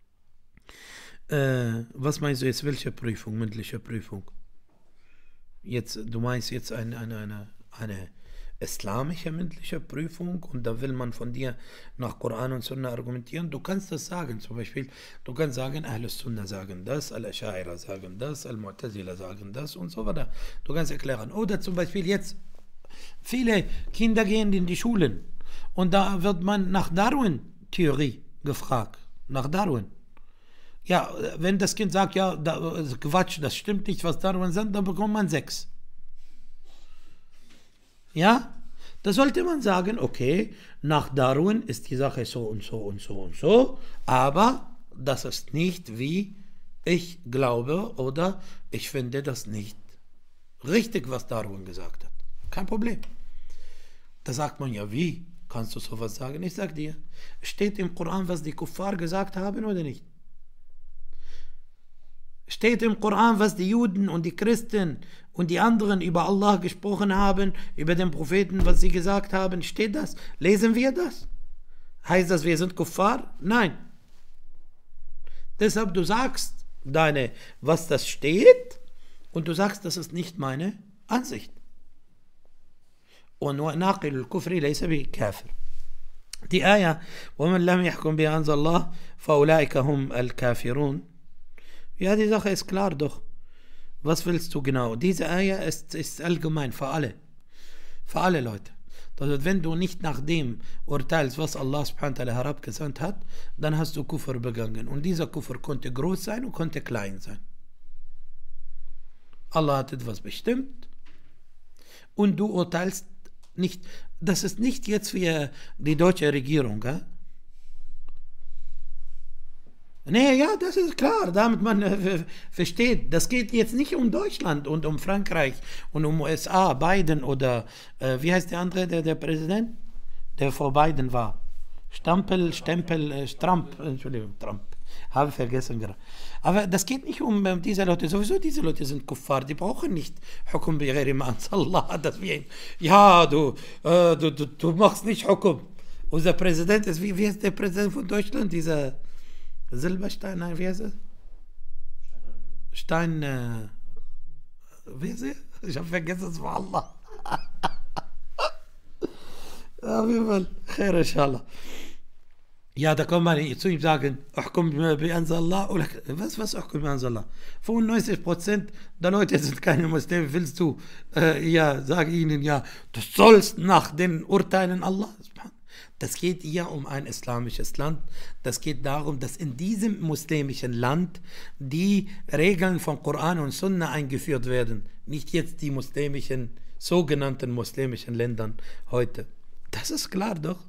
Was meinst du jetzt? Welche Prüfung? Mündliche Prüfung? Du meinst jetzt eine islamische mündliche Prüfung und da will man von dir nach Koran und Sunna argumentieren. Du kannst das sagen, zum Beispiel, du kannst sagen, Ahl Sunnah sagen das, Al-Ash'aira sagen das, Al-Mu'tazila sagen das und so weiter. Du kannst erklären. Oder zum Beispiel jetzt, viele Kinder gehen in die Schulen und da wird man nach Darwin-Theorie gefragt. Nach Darwin. Ja, wenn das Kind sagt, ja, Quatsch, das stimmt nicht, was Darwin sagt, dann bekommt man 6. Ja, da sollte man sagen, okay, nach Darwin ist die Sache so und so und so und so, aber das ist nicht, wie ich glaube oder ich finde das nicht richtig, was Darwin gesagt hat. Kein Problem. Da sagt man ja, wie? Kannst du sowas sagen? Ich sag dir, steht im Koran, was die Kuffar gesagt haben oder nicht? Steht im Koran, was die Juden und die Christen und die anderen über Allah gesprochen haben, über den Propheten, was sie gesagt haben? Steht das? Lesen wir das? Heißt das, wir sind Kuffar? Nein. Deshalb, du sagst was das steht, und du sagst, das ist nicht meine Ansicht. Und ناقل الكفر ليس بكافر. Die Ayah, ومن لم يحكم بما أنزل الله فأولئك هم الكافرون. Ja, die Sache ist klar doch. Was willst du genau? Diese Ayah ist allgemein für alle. Für alle Leute. Also wenn du nicht nach dem urteilst, was Allah subhanahu wa ta'ala herabgesandt hat, dann hast du Kufr begangen. Und dieser Kufr konnte groß sein und konnte klein sein. Allah hat etwas bestimmt und du urteilst nicht. Das ist nicht jetzt wie die deutsche Regierung. Nee, ja, das ist klar, damit man versteht. Das geht jetzt nicht um Deutschland und um Frankreich und um USA, Biden oder wie heißt der andere, der Präsident, der vor Biden war? Trump, Entschuldigung, Trump. Habe vergessen gerade. Aber das geht nicht um diese Leute. Sowieso, diese Leute sind Kuffar. Die brauchen nicht Hukum bi ghairi ma anzalallah. Ja, du machst nicht Hukum. Unser Präsident ist, wie heißt der Präsident von Deutschland? Dieser Silberstein, nein, wie heißt er? Wie heißt er? Ich habe vergessen, es war Allah. Auf jeden Fall, khair inshallah. Ja, da kann man zu ihm sagen, Ahkum bi anzalallah. Was Ahkum bi anzalallah? 95% der Leute sind keine Muslime. Willst du, sag ihnen, ja, du sollst nach den Urteilen Allah. Das geht ja um ein islamisches Land. Das geht darum, dass in diesem muslimischen Land die Regeln von Koran und Sunna eingeführt werden. Nicht jetzt die sogenannten muslimischen Ländern heute. Das ist klar doch.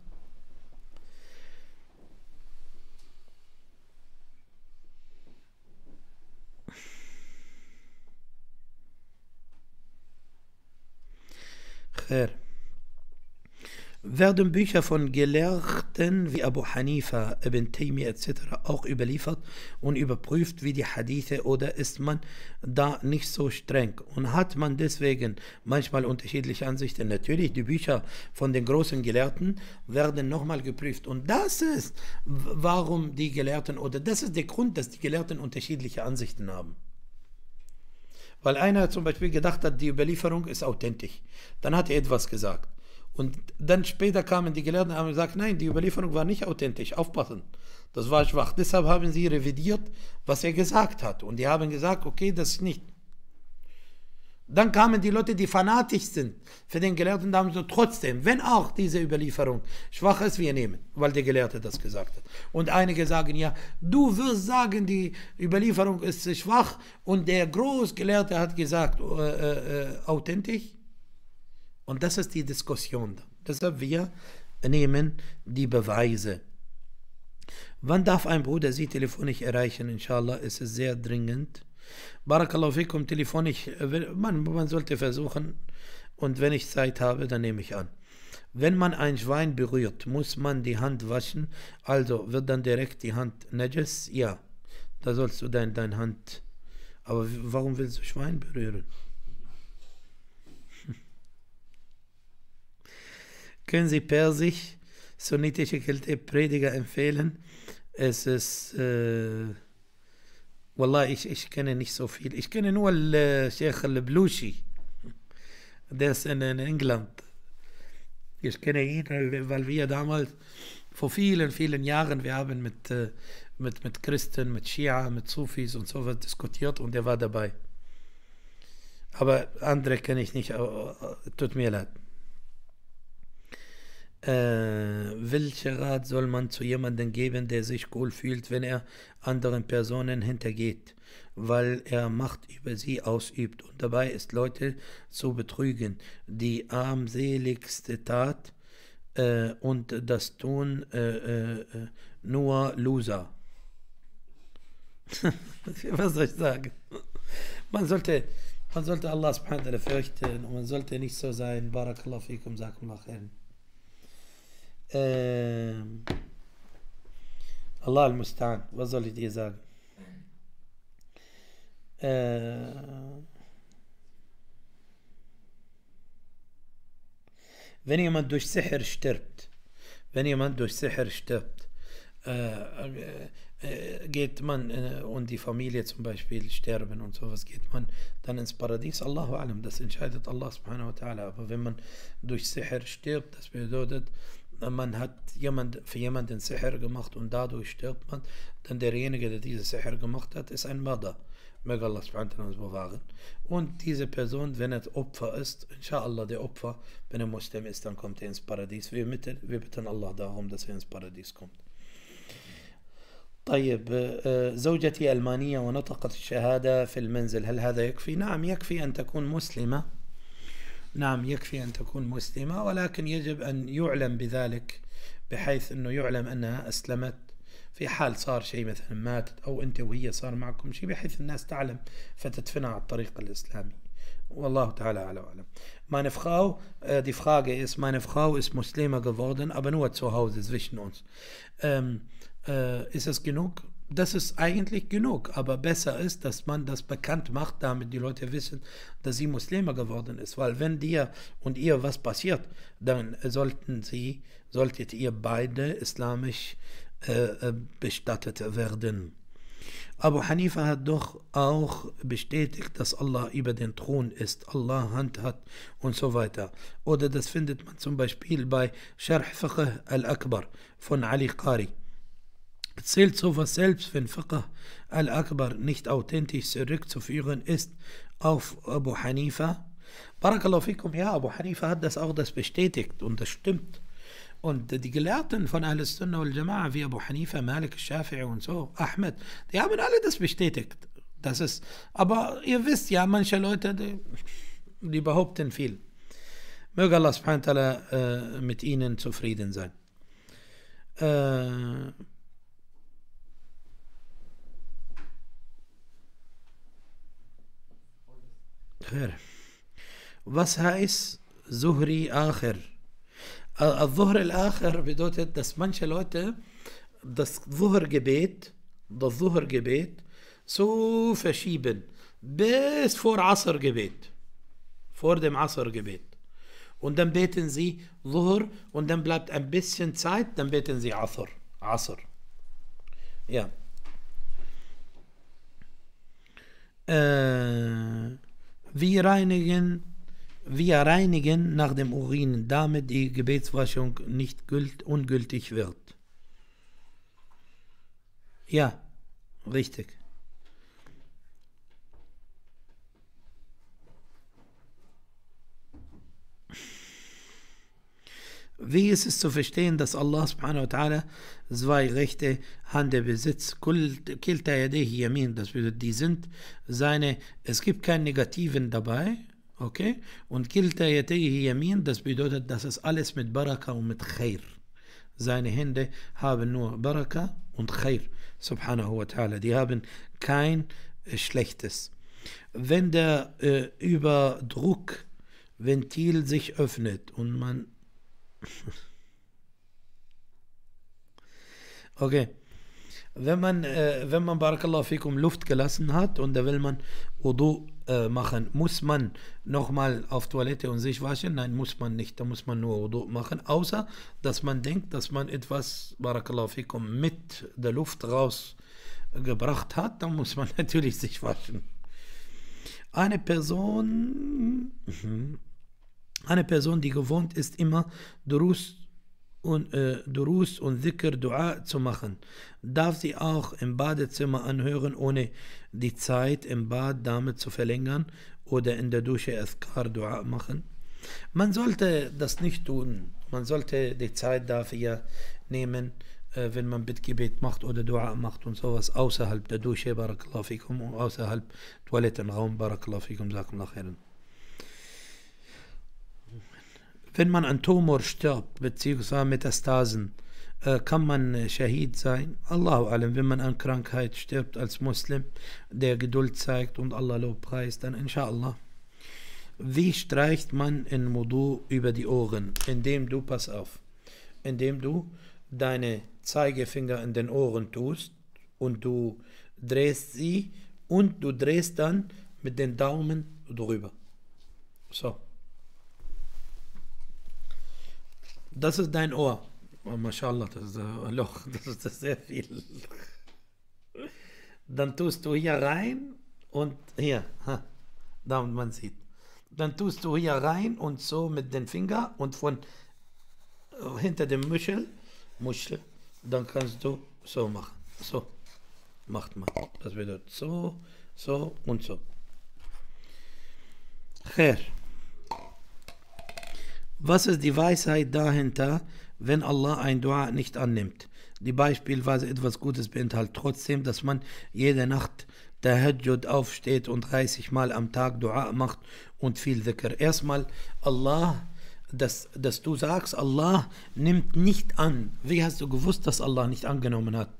Werden Bücher von Gelehrten wie Abu Hanifa, Ibn Taymiyyah etc. auch überliefert und überprüft wie die Hadithe, oder ist man da nicht so streng und hat man deswegen manchmal unterschiedliche Ansichten? Natürlich, die Bücher von den großen Gelehrten werden nochmal geprüft, und das ist, warum die Gelehrten, oder das ist der Grund, dass die Gelehrten unterschiedliche Ansichten haben. Weil einer zum Beispiel gedacht hat, die Überlieferung ist authentisch. Dann hat er etwas gesagt. Und dann später kamen die Gelehrten und haben gesagt, nein, die Überlieferung war nicht authentisch, aufpassen. Das war schwach. Deshalb haben sie revidiert, was er gesagt hat. Und die haben gesagt, okay, das ist nicht. Dann kamen die Leute, die fanatisch sind für den Gelehrten, und haben so, trotzdem, wenn auch diese Überlieferung schwach ist, wir nehmen, weil der Gelehrte das gesagt hat. Und einige sagen, ja, du wirst sagen, die Überlieferung ist schwach, und der Großgelehrte hat gesagt, authentisch. Und das ist die Diskussion. Deshalb wir nehmen die Beweise. Wann darf ein Bruder Sie telefonisch erreichen? Inshallah, ist es sehr dringend. Barakallahu fikum, telefonisch, man sollte versuchen, und wenn ich Zeit habe, dann nehme ich an. Wenn man ein Schwein berührt, muss man die Hand waschen, also wird dann direkt die Hand najas? Ja, da sollst du deine Hand, aber warum willst du Schwein berühren? Können Sie Persisch, sunnitische Prediger empfehlen? Es ist, Wallah, ich kenne nicht so viel. Ich kenne nur Sheikh al-Blushi. Der ist in England. Ich kenne ihn, weil wir damals vor vielen, vielen Jahren, wir haben mit Christen, mit Schia, mit Sufis und so was diskutiert, und er war dabei. Aber andere kenne ich nicht, tut mir leid. Welcher Rat soll man zu jemandem geben, der sich cool fühlt, wenn er anderen Personen hintergeht, weil er Macht über sie ausübt und dabei ist, Leute zu betrügen? Die armseligste Tat, und das tun nur Loser. Was soll ich sagen? Man sollte Allah subhanahu wa ta'ala fürchten, und man sollte nicht so sein. Barakallahu fikum, sakum Allah khairan. Allah al-Musta'an, was soll ich dir sagen? Wenn jemand durch Sihr stirbt, geht man und die Familie zum Beispiel sterben und sowas, geht man dann ins Paradies? Allahu Alam, das entscheidet Allah subhanahu wa ta'ala. Aber wenn man durch Sihr stirbt, das bedeutet, man hat für jemanden Sihr gemacht und dadurch stirbt man, dann derjenige, der diese Sihr gemacht hat, ist ein Mörder. Möge Allah subhanahu wa ta'ala uns bewahren. Und diese Person, wenn er Opfer ist, inshallah der Opfer, wenn er Muslim ist, dann kommt er ins Paradies. Wir bitten Allah darum, dass er ins Paradies kommt. طيب زوجتي ألمانية ونطقت الشهادة في المنزل، هل هذا يكفي؟ نعم يكفي أن تكون مسلمة، نعم يكفي أن تكون مسلمة، ولكن يجب أن يعلم بذلك بحيث أنه يعلم أنها أسلمت في حال صار شيء مثلا ماتت أو أنت وهي صار معكم شيء، بحيث الناس تعلم فتدفنها على الطريق الإسلامي. والله تعالى أعلى وأعلم. Meine Frau, die Frage ist, meine Frau ist Muslima geworden, aber nur zu Hause zwischen uns. Ist es genug? Das ist eigentlich genug, aber besser ist, dass man das bekannt macht, damit die Leute wissen, dass sie Muslima geworden ist. Weil wenn dir und ihr was passiert, dann solltet ihr beide islamisch bestattet werden. Abu Hanifa hat doch auch bestätigt, dass Allah über den Thron ist, Allah Hand hat und so weiter. Oder das findet man zum Beispiel bei Sharh Fiqh al-Akbar von Ali Qari. Zählt sowas selbst, wenn Fiqh al-Akbar nicht authentisch zurückzuführen ist auf Abu Hanifa? Barakallahu fikum, ja, Abu Hanifa hat das bestätigt und das stimmt. Und die Gelehrten von Ahl-Sunnah wal Jama'a wie Abu Hanifa, Malik, Shafi'i und so, Ahmed, die haben alle das bestätigt. Das ist, aber ihr wisst ja, manche Leute, die behaupten viel. Möge Allah subhanahu wa ta'ala mit ihnen zufrieden sein. Was heißt Zuhri Akhir? Al-Zuhr al-Akhir bedeutet, dass manche Leute das Zuhr-Gebet so verschieben bis vor Asr-Gebet, vor dem Asr-Gebet. Und dann beten sie Zuhr und dann bleibt ein bisschen Zeit, dann beten sie Asr. Ja. Wir reinigen nach dem Urin, damit die Gebetswaschung nicht ungültig wird. Ja, richtig. Wie ist es zu verstehen, dass Allah subhanahu wa ta'ala zwei rechte Hände besitzt? Kilta yadehi yamin, das bedeutet, die sind seine, es gibt keinen Negativen dabei, okay? Und kilta yadehi yamin, das bedeutet, das ist alles mit Baraka und mit Khair. Seine Hände haben nur Baraka und Khair, subhanahu wa ta'ala. Die haben kein Schlechtes. Wenn der Überdruckventil sich öffnet und man okay. Wenn man Barakallahu fikum Luft gelassen hat und da will man Wudu machen, muss man nochmal auf Toilette und sich waschen? Nein, muss man nicht. Da muss man nur Wudu machen, außer dass man denkt, dass man etwas Barakallahu fikum mit der Luft rausgebracht hat, dann muss man natürlich sich waschen. Eine Person, die gewohnt ist, immer Durus und Dhikr, Dua zu machen, darf sie auch im Badezimmer anhören, ohne die Zeit im Bad damit zu verlängern oder in der Dusche Azkar, Dua machen? Man sollte das nicht tun. Man sollte die Zeit dafür nehmen, wenn man Bittgebet macht oder Dua macht und sowas, außerhalb der Dusche, Barakallahu fikum, und außerhalb Toilettenraum, Barakallahu fikum, sagt nachher. Wenn man an Tumor stirbt, beziehungsweise Metastasen, kann man Shahid sein? Allahu alam, wenn man an Krankheit stirbt als Muslim, der Geduld zeigt und Allah lobpreist, dann inshallah. Wie streicht man in Wudu über die Ohren? Indem du, pass auf, indem du deine Zeigefinger in den Ohren tust und du drehst sie und du drehst dann mit den Daumen drüber. So. Das ist dein Ohr. Oh, mashallah, das ist ein Loch, das ist sehr viel. Dann tust du hier rein und hier, da man sieht. Dann tust du hier rein und so mit den Fingern und von hinter dem Muschel, dann kannst du so machen. So macht man. Das bedeutet so, so und so. Khair. Was ist die Weisheit dahinter, wenn Allah ein Dua nicht annimmt? Die beispielsweise etwas Gutes beinhaltet trotzdem, dass man jede Nacht Tahajjud aufsteht und 30 Mal am Tag Dua macht und viel Dhikr. Erstmal Allah, dass du sagst, Allah nimmt nicht an. Wie hast du gewusst, dass Allah nicht angenommen hat?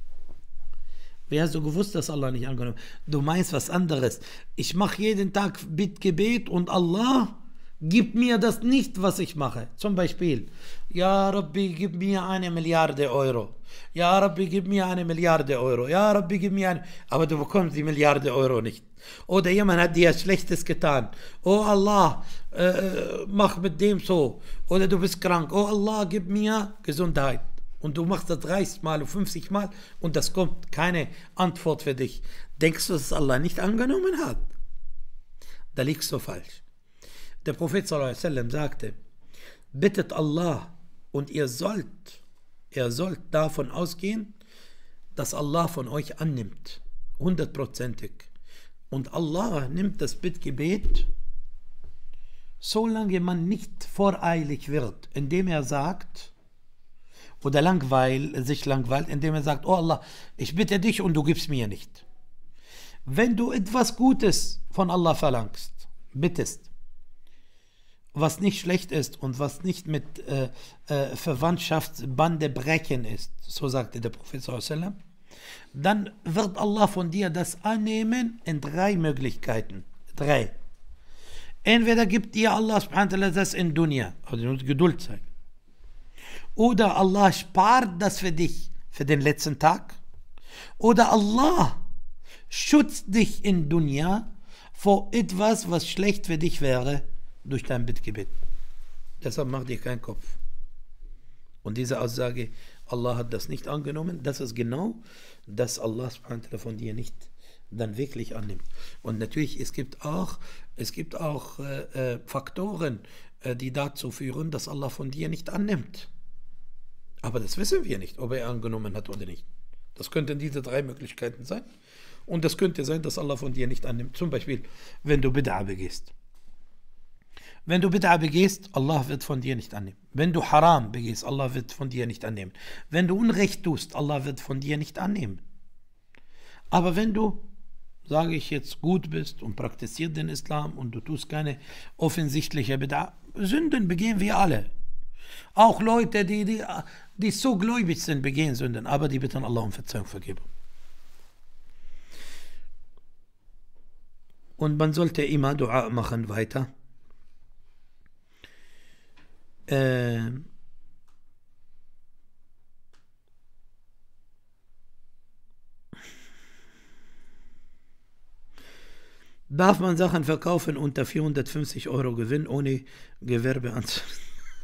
Wie hast du gewusst, dass Allah nicht angenommen hat? Du meinst was anderes. Ich mache jeden Tag Bittgebet und Allah gib mir das nicht, was ich mache. Zum Beispiel, Ja Rabbi, gib mir 1 Milliarde Euro. Ja Rabbi, gib mir 1 Milliarde Euro. Ja Rabbi, gib mir aber du bekommst die Milliarde Euro nicht. Oder jemand hat dir Schlechtes getan. Oh Allah, mach mit dem so. Oder du bist krank. Oh Allah, gib mir Gesundheit. Und du machst das 30 Mal und 50 Mal und das kommt keine Antwort für dich. Denkst du, dass Allah nicht angenommen hat? Da liegst du falsch. Der Prophet sallallahu alaihi wasallam sagte, bittet Allah und ihr sollt davon ausgehen, dass Allah von euch annimmt. 100%. Und Allah nimmt das Bittgebet, solange man nicht voreilig wird, indem er sagt, oder sich langweilt, indem er sagt, oh Allah, ich bitte dich und du gibst mir nicht. Wenn du etwas Gutes von Allah verlangst, bittest, was nicht schlecht ist und was nicht mit Verwandtschaftsbande brechen ist, so sagte der Prophet sallallahu alaihi wasallam, dann wird Allah von dir das annehmen in 3 Möglichkeiten. 3. Entweder gibt dir Allah subhanahu wa ta'ala das in Dunya, also Geduld zeigen. Oder Allah spart das für dich für den letzten Tag. Oder Allah schützt dich in Dunya vor etwas, was schlecht für dich wäre, durch dein Bittgebet. Deshalb mach dir keinen Kopf. Und diese Aussage, Allah hat das nicht angenommen, das ist genau, dass Allah von dir nicht dann wirklich annimmt. Und natürlich, es gibt auch Faktoren, die dazu führen, dass Allah von dir nicht annimmt. Aber das wissen wir nicht, ob er angenommen hat oder nicht. Das könnten diese 3 Möglichkeiten sein. Und das könnte sein, dass Allah von dir nicht annimmt. Zum Beispiel, wenn du Bid'a begehst. Wenn du Bid'a begehst, Allah wird von dir nicht annehmen. Wenn du Haram begehst, Allah wird von dir nicht annehmen. Wenn du Unrecht tust, Allah wird von dir nicht annehmen. Aber wenn du, sage ich jetzt, gut bist und praktizierst den Islam und du tust keine offensichtliche Bid'a, Sünden begehen wir alle. Auch Leute, die so gläubig sind, begehen Sünden, aber die bitten Allah um Verzeihung, Vergebung. Und man sollte immer Dua machen weiter. Darf man Sachen verkaufen unter 450 Euro Gewinn ohne Gewerbe anzumelden?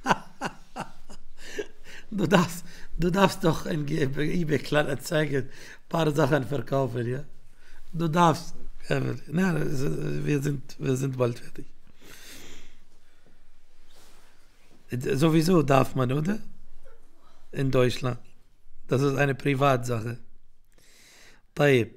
Du darfst doch in eBay Kleinanzeigen ein paar Sachen verkaufen, ja? Du darfst. Na, wir sind bald fertig. Sowieso darf man, oder? In Deutschland. Das ist eine Privatsache. Taib.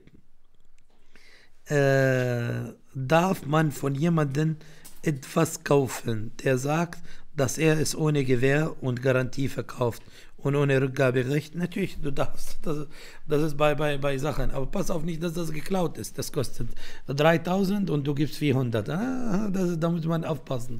Darf man von jemandem etwas kaufen, der sagt, dass er es ohne Gewähr und Garantie verkauft und ohne Rückgaberecht? Natürlich, du darfst. Das ist bei Sachen. Aber pass auf nicht, dass das geklaut ist. Das kostet 3.000 und du gibst 400. Da muss man aufpassen.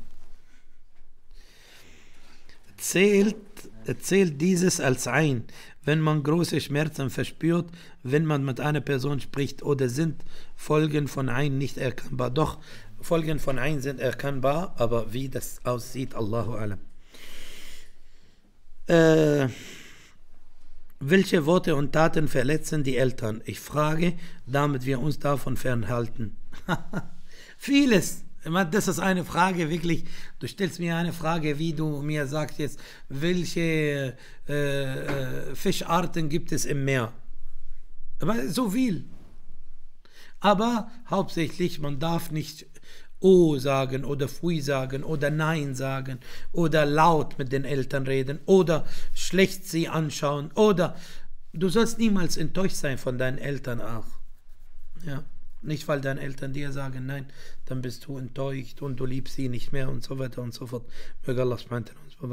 Zählt dieses als ein, wenn man große Schmerzen verspürt, wenn man mit einer Person spricht, oder sind Folgen von ein nicht erkennbar? Doch, Folgen von ein sind erkennbar, aber wie das aussieht, Allahu Alam. Welche Worte und Taten verletzen die Eltern? Ich frage, damit wir uns davon fernhalten. Vieles. Das ist eine Frage, wirklich. Du stellst mir eine Frage, wie du mir sagst jetzt, welche Fischarten gibt es im Meer? Aber so viel. Aber hauptsächlich, man darf nicht O sagen oder Pfui sagen oder Nein sagen oder laut mit den Eltern reden oder schlecht sie anschauen oder du sollst niemals enttäuscht sein von deinen Eltern auch. Ja. Nicht, weil deine Eltern dir sagen, nein, dann bist du enttäuscht und du liebst sie nicht mehr und so weiter und so fort. Möge Allah subhanahu wa ta'ala uns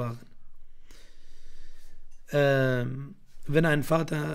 bewahren. Wenn ein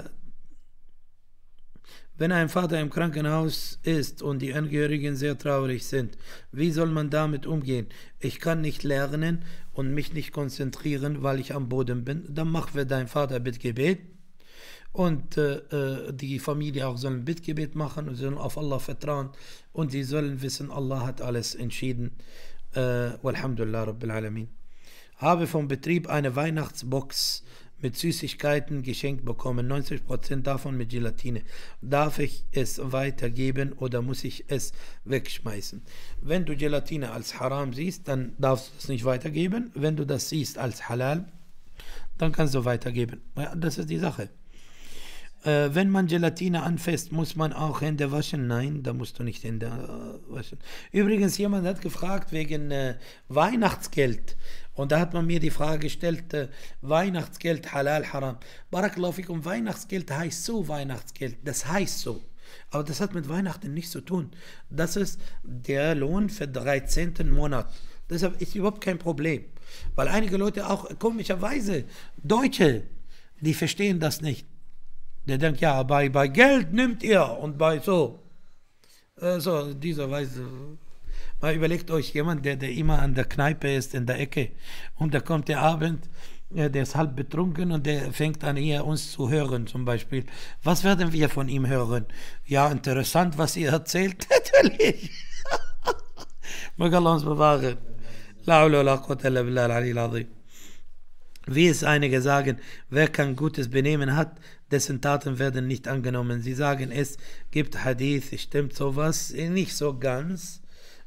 Vater im Krankenhaus ist und die Angehörigen sehr traurig sind, wie soll man damit umgehen? Ich kann nicht lernen und mich nicht konzentrieren, weil ich am Boden bin. Dann mach für deinen Vater Bittgebet. Und die Familie auch sollen Bittgebet machen und sollen auf Allah vertrauen und sie sollen wissen, Allah hat alles entschieden. Walhamdulillah Rabbil Alamin. Habe vom Betrieb eine Weihnachtsbox mit Süßigkeiten geschenkt bekommen, 90% davon mit Gelatine. Darf ich es weitergeben oder muss ich es wegschmeißen? Wenn du Gelatine als Haram siehst, dann darfst du es nicht weitergeben. Wenn du das siehst als Halal, dann kannst du weitergeben. Ja, das ist die Sache. Wenn man Gelatine anfasst, muss man auch Hände waschen? Nein, da musst du nicht Hände waschen. Übrigens, jemand hat gefragt wegen Weihnachtsgeld. Und da hat man mir die Frage gestellt, Weihnachtsgeld, halal, haram. Barakallahu fikum, Weihnachtsgeld heißt so Weihnachtsgeld. Das heißt so. Aber das hat mit Weihnachten nichts zu tun. Das ist der Lohn für 13. Monat. Deshalb ist überhaupt kein Problem. Weil einige Leute auch komischerweise, Deutsche, die verstehen das nicht. Der denkt, ja, bei Geld nimmt ihr und bei so dieser Weise. Mal überlegt euch jemand, der immer an der Kneipe ist, in der Ecke, und da kommt der Abend, der ist halb betrunken und der fängt an, hier uns zu hören zum Beispiel. Was werden wir von ihm hören? Ja, interessant, was ihr erzählt. Natürlich. Möge Allah uns bewahren. La hawla wa la quwwata illa billah al-aliyyil azim. Wie es einige sagen, wer kein gutes Benehmen hat, dessen Taten werden nicht angenommen. Sie sagen, es gibt Hadith, stimmt sowas, nicht so ganz,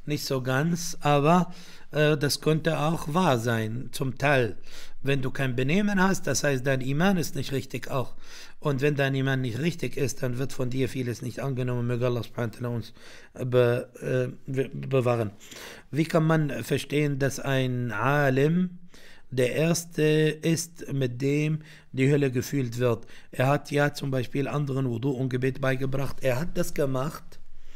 aber das könnte auch wahr sein, zum Teil. Wenn du kein Benehmen hast, das heißt, dein Iman ist nicht richtig auch. Und wenn dein Iman nicht richtig ist, dann wird von dir vieles nicht angenommen. Möge Allah subhanahu wa ta'ala uns bewahren. Wie kann man verstehen, dass ein Alim der Erste ist, mit dem die Hölle gefühlt wird? Er hat ja zum Beispiel anderen Wudu und Gebet beigebracht. Er hat das gemacht.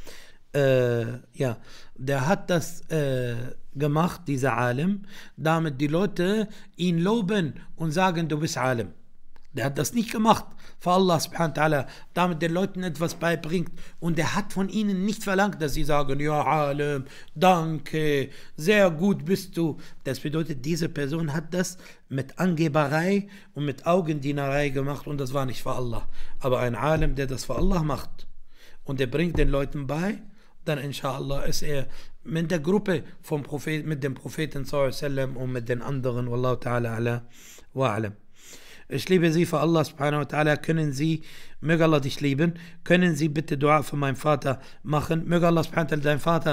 Der hat das gemacht, dieser Alim, damit die Leute ihn loben und sagen, du bist Alim. Der hat das nicht gemacht für Allah subhanahu wa ta'ala, damit den Leuten etwas beibringt. Und er hat von ihnen nicht verlangt, dass sie sagen, ja Alim, danke, sehr gut bist du. Das bedeutet, diese Person hat das mit Angeberei und mit Augendienerei gemacht und das war nicht für Allah. Aber ein Alim, der das für Allah macht und der bringt den Leuten bei, dann inshallah ist er mit der Gruppe vom Prophet, mit dem Propheten sallallahu alaihi wasallam und mit den anderen, wallahu ta'ala ala wa alam. Ich liebe Sie für Allah subhanahu wa ta'ala. Können Sie, möge Allah dich lieben, können Sie bitte Dua für meinen Vater machen. Möge Allah subhanahu wa ta'ala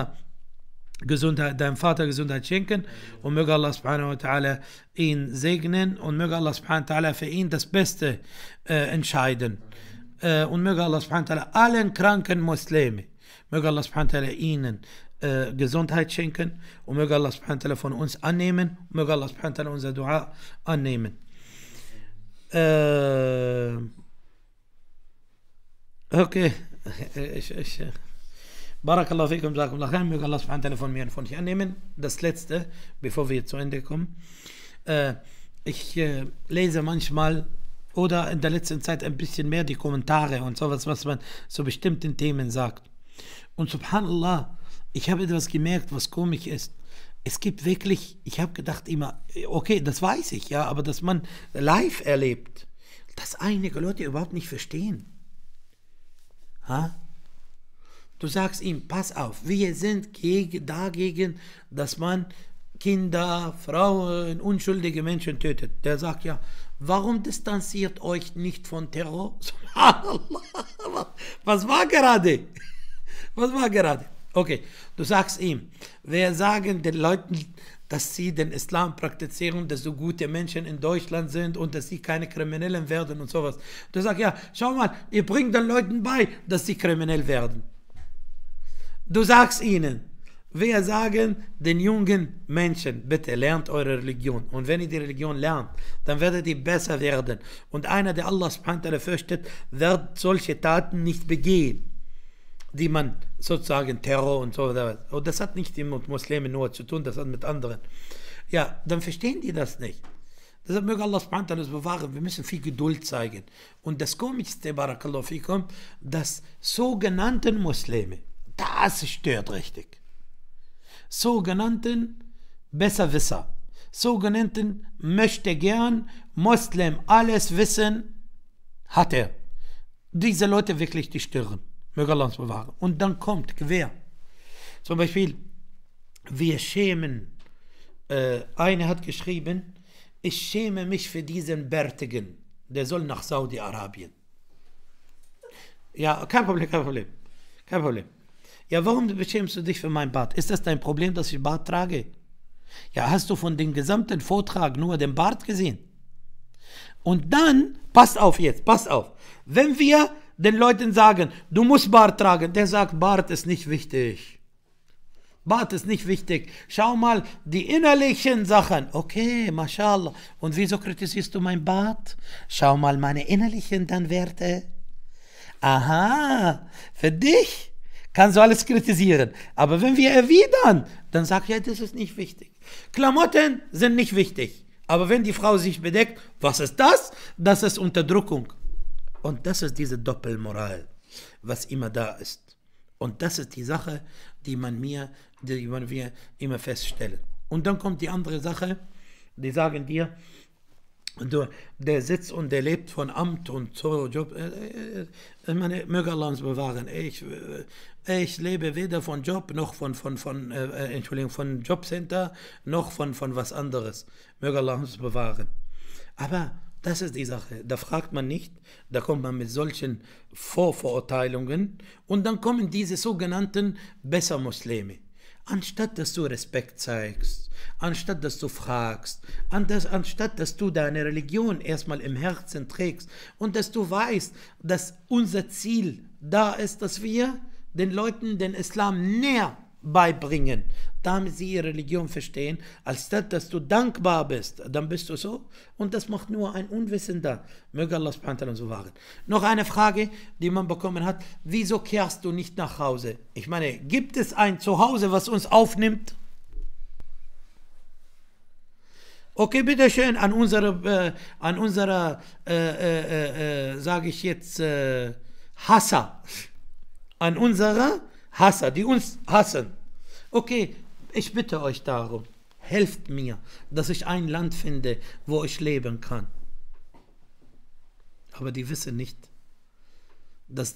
deinem Vater Gesundheit schenken und möge Allah subhanahu wa ta'ala ihn segnen und möge Allah subhanahu wa ta'ala für ihn das Beste entscheiden. Und möge Allah subhanahu wa ta'ala allen kranken Muslimen, möge Allah subhanahu wa ta'ala ihnen Gesundheit schenken und möge Allah subhanahu wa ta'ala von uns annehmen und möge Allah subhanahu wa ta'ala unser Dua annehmen. Okay. Barakallahu fikum, jazakumullah khair. Möge Allah subhanahu wa ta'ala von mir und von euch annehmen. Das letzte, bevor wir zu Ende kommen. Ich lese manchmal oder in der letzten Zeit ein bisschen mehr die Kommentare und sowas, was man zu bestimmten Themen sagt. Und subhanallah, ich habe etwas gemerkt, was komisch ist. Es gibt wirklich, ich habe gedacht immer, okay, das weiß ich, ja, aber dass man live erlebt, dass einige Leute überhaupt nicht verstehen. Ha? Du sagst ihm, pass auf, wir sind dagegen, dass man Kinder, Frauen, unschuldige Menschen tötet. Der sagt ja, warum distanziert euch nicht von Terror? Subhanallah. Was war gerade? Was war gerade? Okay, du sagst ihm, wir sagen den Leuten, dass sie den Islam praktizieren, dass so gute Menschen in Deutschland sind und dass sie keine Kriminellen werden und sowas. Du sagst, ja, schau mal, ihr bringt den Leuten bei, dass sie kriminell werden. Du sagst ihnen, wir sagen den jungen Menschen, bitte lernt eure Religion. Und wenn ihr die Religion lernt, dann werdet ihr besser werden. Und einer, der Allah subhanahu wa ta'ala fürchtet, wird solche Taten nicht begehen, die man sozusagen Terror und so weiter. Und das hat nicht mit Muslimen nur zu tun, das hat mit anderen. Ja, dann verstehen die das nicht. Deshalb möge Allah subhanahu wa ta'ala bewahren, wir müssen viel Geduld zeigen. Und das Komischste, barakallahu fikum, dass sogenannten Muslime, das stört richtig. Sogenannten Besserwisser, sogenannten möchte gern Muslim alles wissen, hat er. Diese Leute wirklich, die stören. Möge Allah uns bewahren. Und dann kommt Gewehr. Zum Beispiel, wir schämen, eine hat geschrieben, ich schäme mich für diesen Bärtigen, der soll nach Saudi-Arabien. Ja, kein Problem, kein Problem. Kein Problem. Ja, warum beschämst du dich für mein Bart? Ist das dein Problem, dass ich Bart trage? Ja, hast du von dem gesamten Vortrag nur den Bart gesehen? Und dann, passt auf jetzt, passt auf. Wenn wir den Leuten sagen, du musst Bart tragen, der sagt, Bart ist nicht wichtig. Bart ist nicht wichtig. Schau mal, die innerlichen Sachen. Okay, mashallah. Und wieso kritisierst du mein Bart? Schau mal meine innerlichen dann Werte. Aha, für dich kannst du alles kritisieren. Aber wenn wir erwidern, dann sagt ja, das ist nicht wichtig. Klamotten sind nicht wichtig. Aber wenn die Frau sich bedeckt, was ist das? Das ist Unterdrückung. Und das ist diese Doppelmoral, was immer da ist. Und das ist die Sache, die wir immer feststellen. Und dann kommt die andere Sache, die sagen dir, der sitzt und der lebt von Amt und so Job. Möge Allah uns bewahren. Ich lebe weder von Job noch von Jobcenter noch von was anderes. Möge Allah uns bewahren. Aber das ist die Sache. Da fragt man nicht, da kommt man mit solchen Vorverurteilungen und dann kommen diese sogenannten Bessermuslime. Anstatt dass du Respekt zeigst, anstatt dass du fragst, anstatt dass du deine Religion erstmal im Herzen trägst und dass du weißt, dass unser Ziel da ist, dass wir den Leuten den Islam näher beibringen, damit sie ihre Religion verstehen, als dass du dankbar bist, dann bist du so und das macht nur ein Unwissender. Möge Allah subhanahu wa ta'ala so wahren. Noch eine Frage, die man bekommen hat, wieso kehrst du nicht nach Hause? Ich meine, gibt es ein Zuhause, was uns aufnimmt? Okay, bitteschön, an unserer sage ich jetzt, Hasser, an unserer Hasser, die uns hassen. Okay, ich bitte euch darum, helft mir, dass ich ein Land finde, wo ich leben kann. Aber die wissen nicht, dass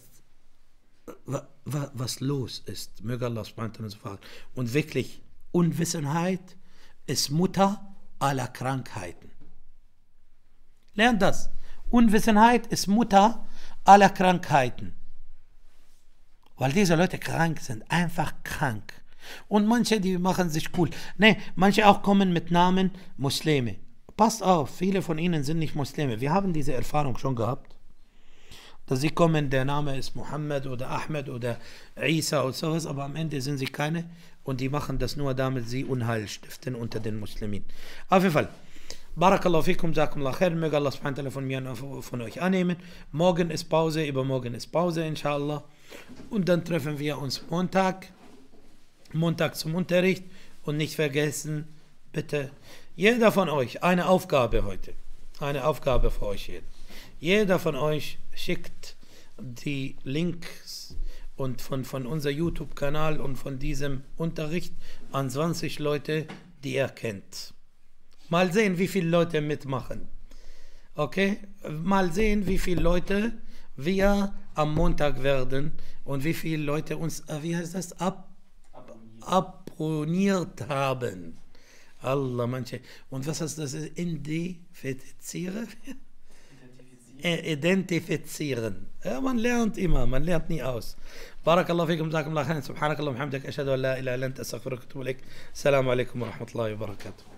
was los ist. Möge Allah subhanahu wa ta'ala sagen. Und wirklich, Unwissenheit ist Mutter aller Krankheiten. Lernt das. Unwissenheit ist Mutter aller Krankheiten. Weil diese Leute krank sind, einfach krank. Und manche, die machen sich cool. Ne, manche auch kommen mit Namen Muslime. Passt auf, viele von ihnen sind nicht Muslime. Wir haben diese Erfahrung schon gehabt. Dass sie kommen, der Name ist Muhammad oder Ahmed oder Isa oder sowas, aber am Ende sind sie keine. Und die machen das nur, damit sie Unheil stiften unter den Muslimen. Auf jeden Fall. Barakallahu fikum, jazakumullah khair, möge Allah subhanahu wa ta'ala von mir und von euch annehmen. Morgen ist Pause, übermorgen ist Pause, inshallah. Und dann treffen wir uns Montag zum Unterricht. Und nicht vergessen, bitte, jeder von euch, eine Aufgabe heute, eine Aufgabe für euch jeden. Jeder von euch schickt die Links und von unserem YouTube-Kanal und von diesem Unterricht an 20 Leute, die ihr kennt. Mal sehen, wie viele Leute mitmachen. Okay? Mal sehen, wie viele Leute wir am Montag werden und wie viele Leute uns, wie heißt das, abonniert haben. Allah, manche. Und was heißt das? Identifizieren? Identifizieren. Ja, man lernt immer, man lernt nie aus. بارك الله فيكم جزاكم الله خيرا سبحانك اللهم وبحمدك أشهد أن لا إله إلا أنت أستغفرك وأتوب إليك السلام عليكم ورحمة الله وبركاته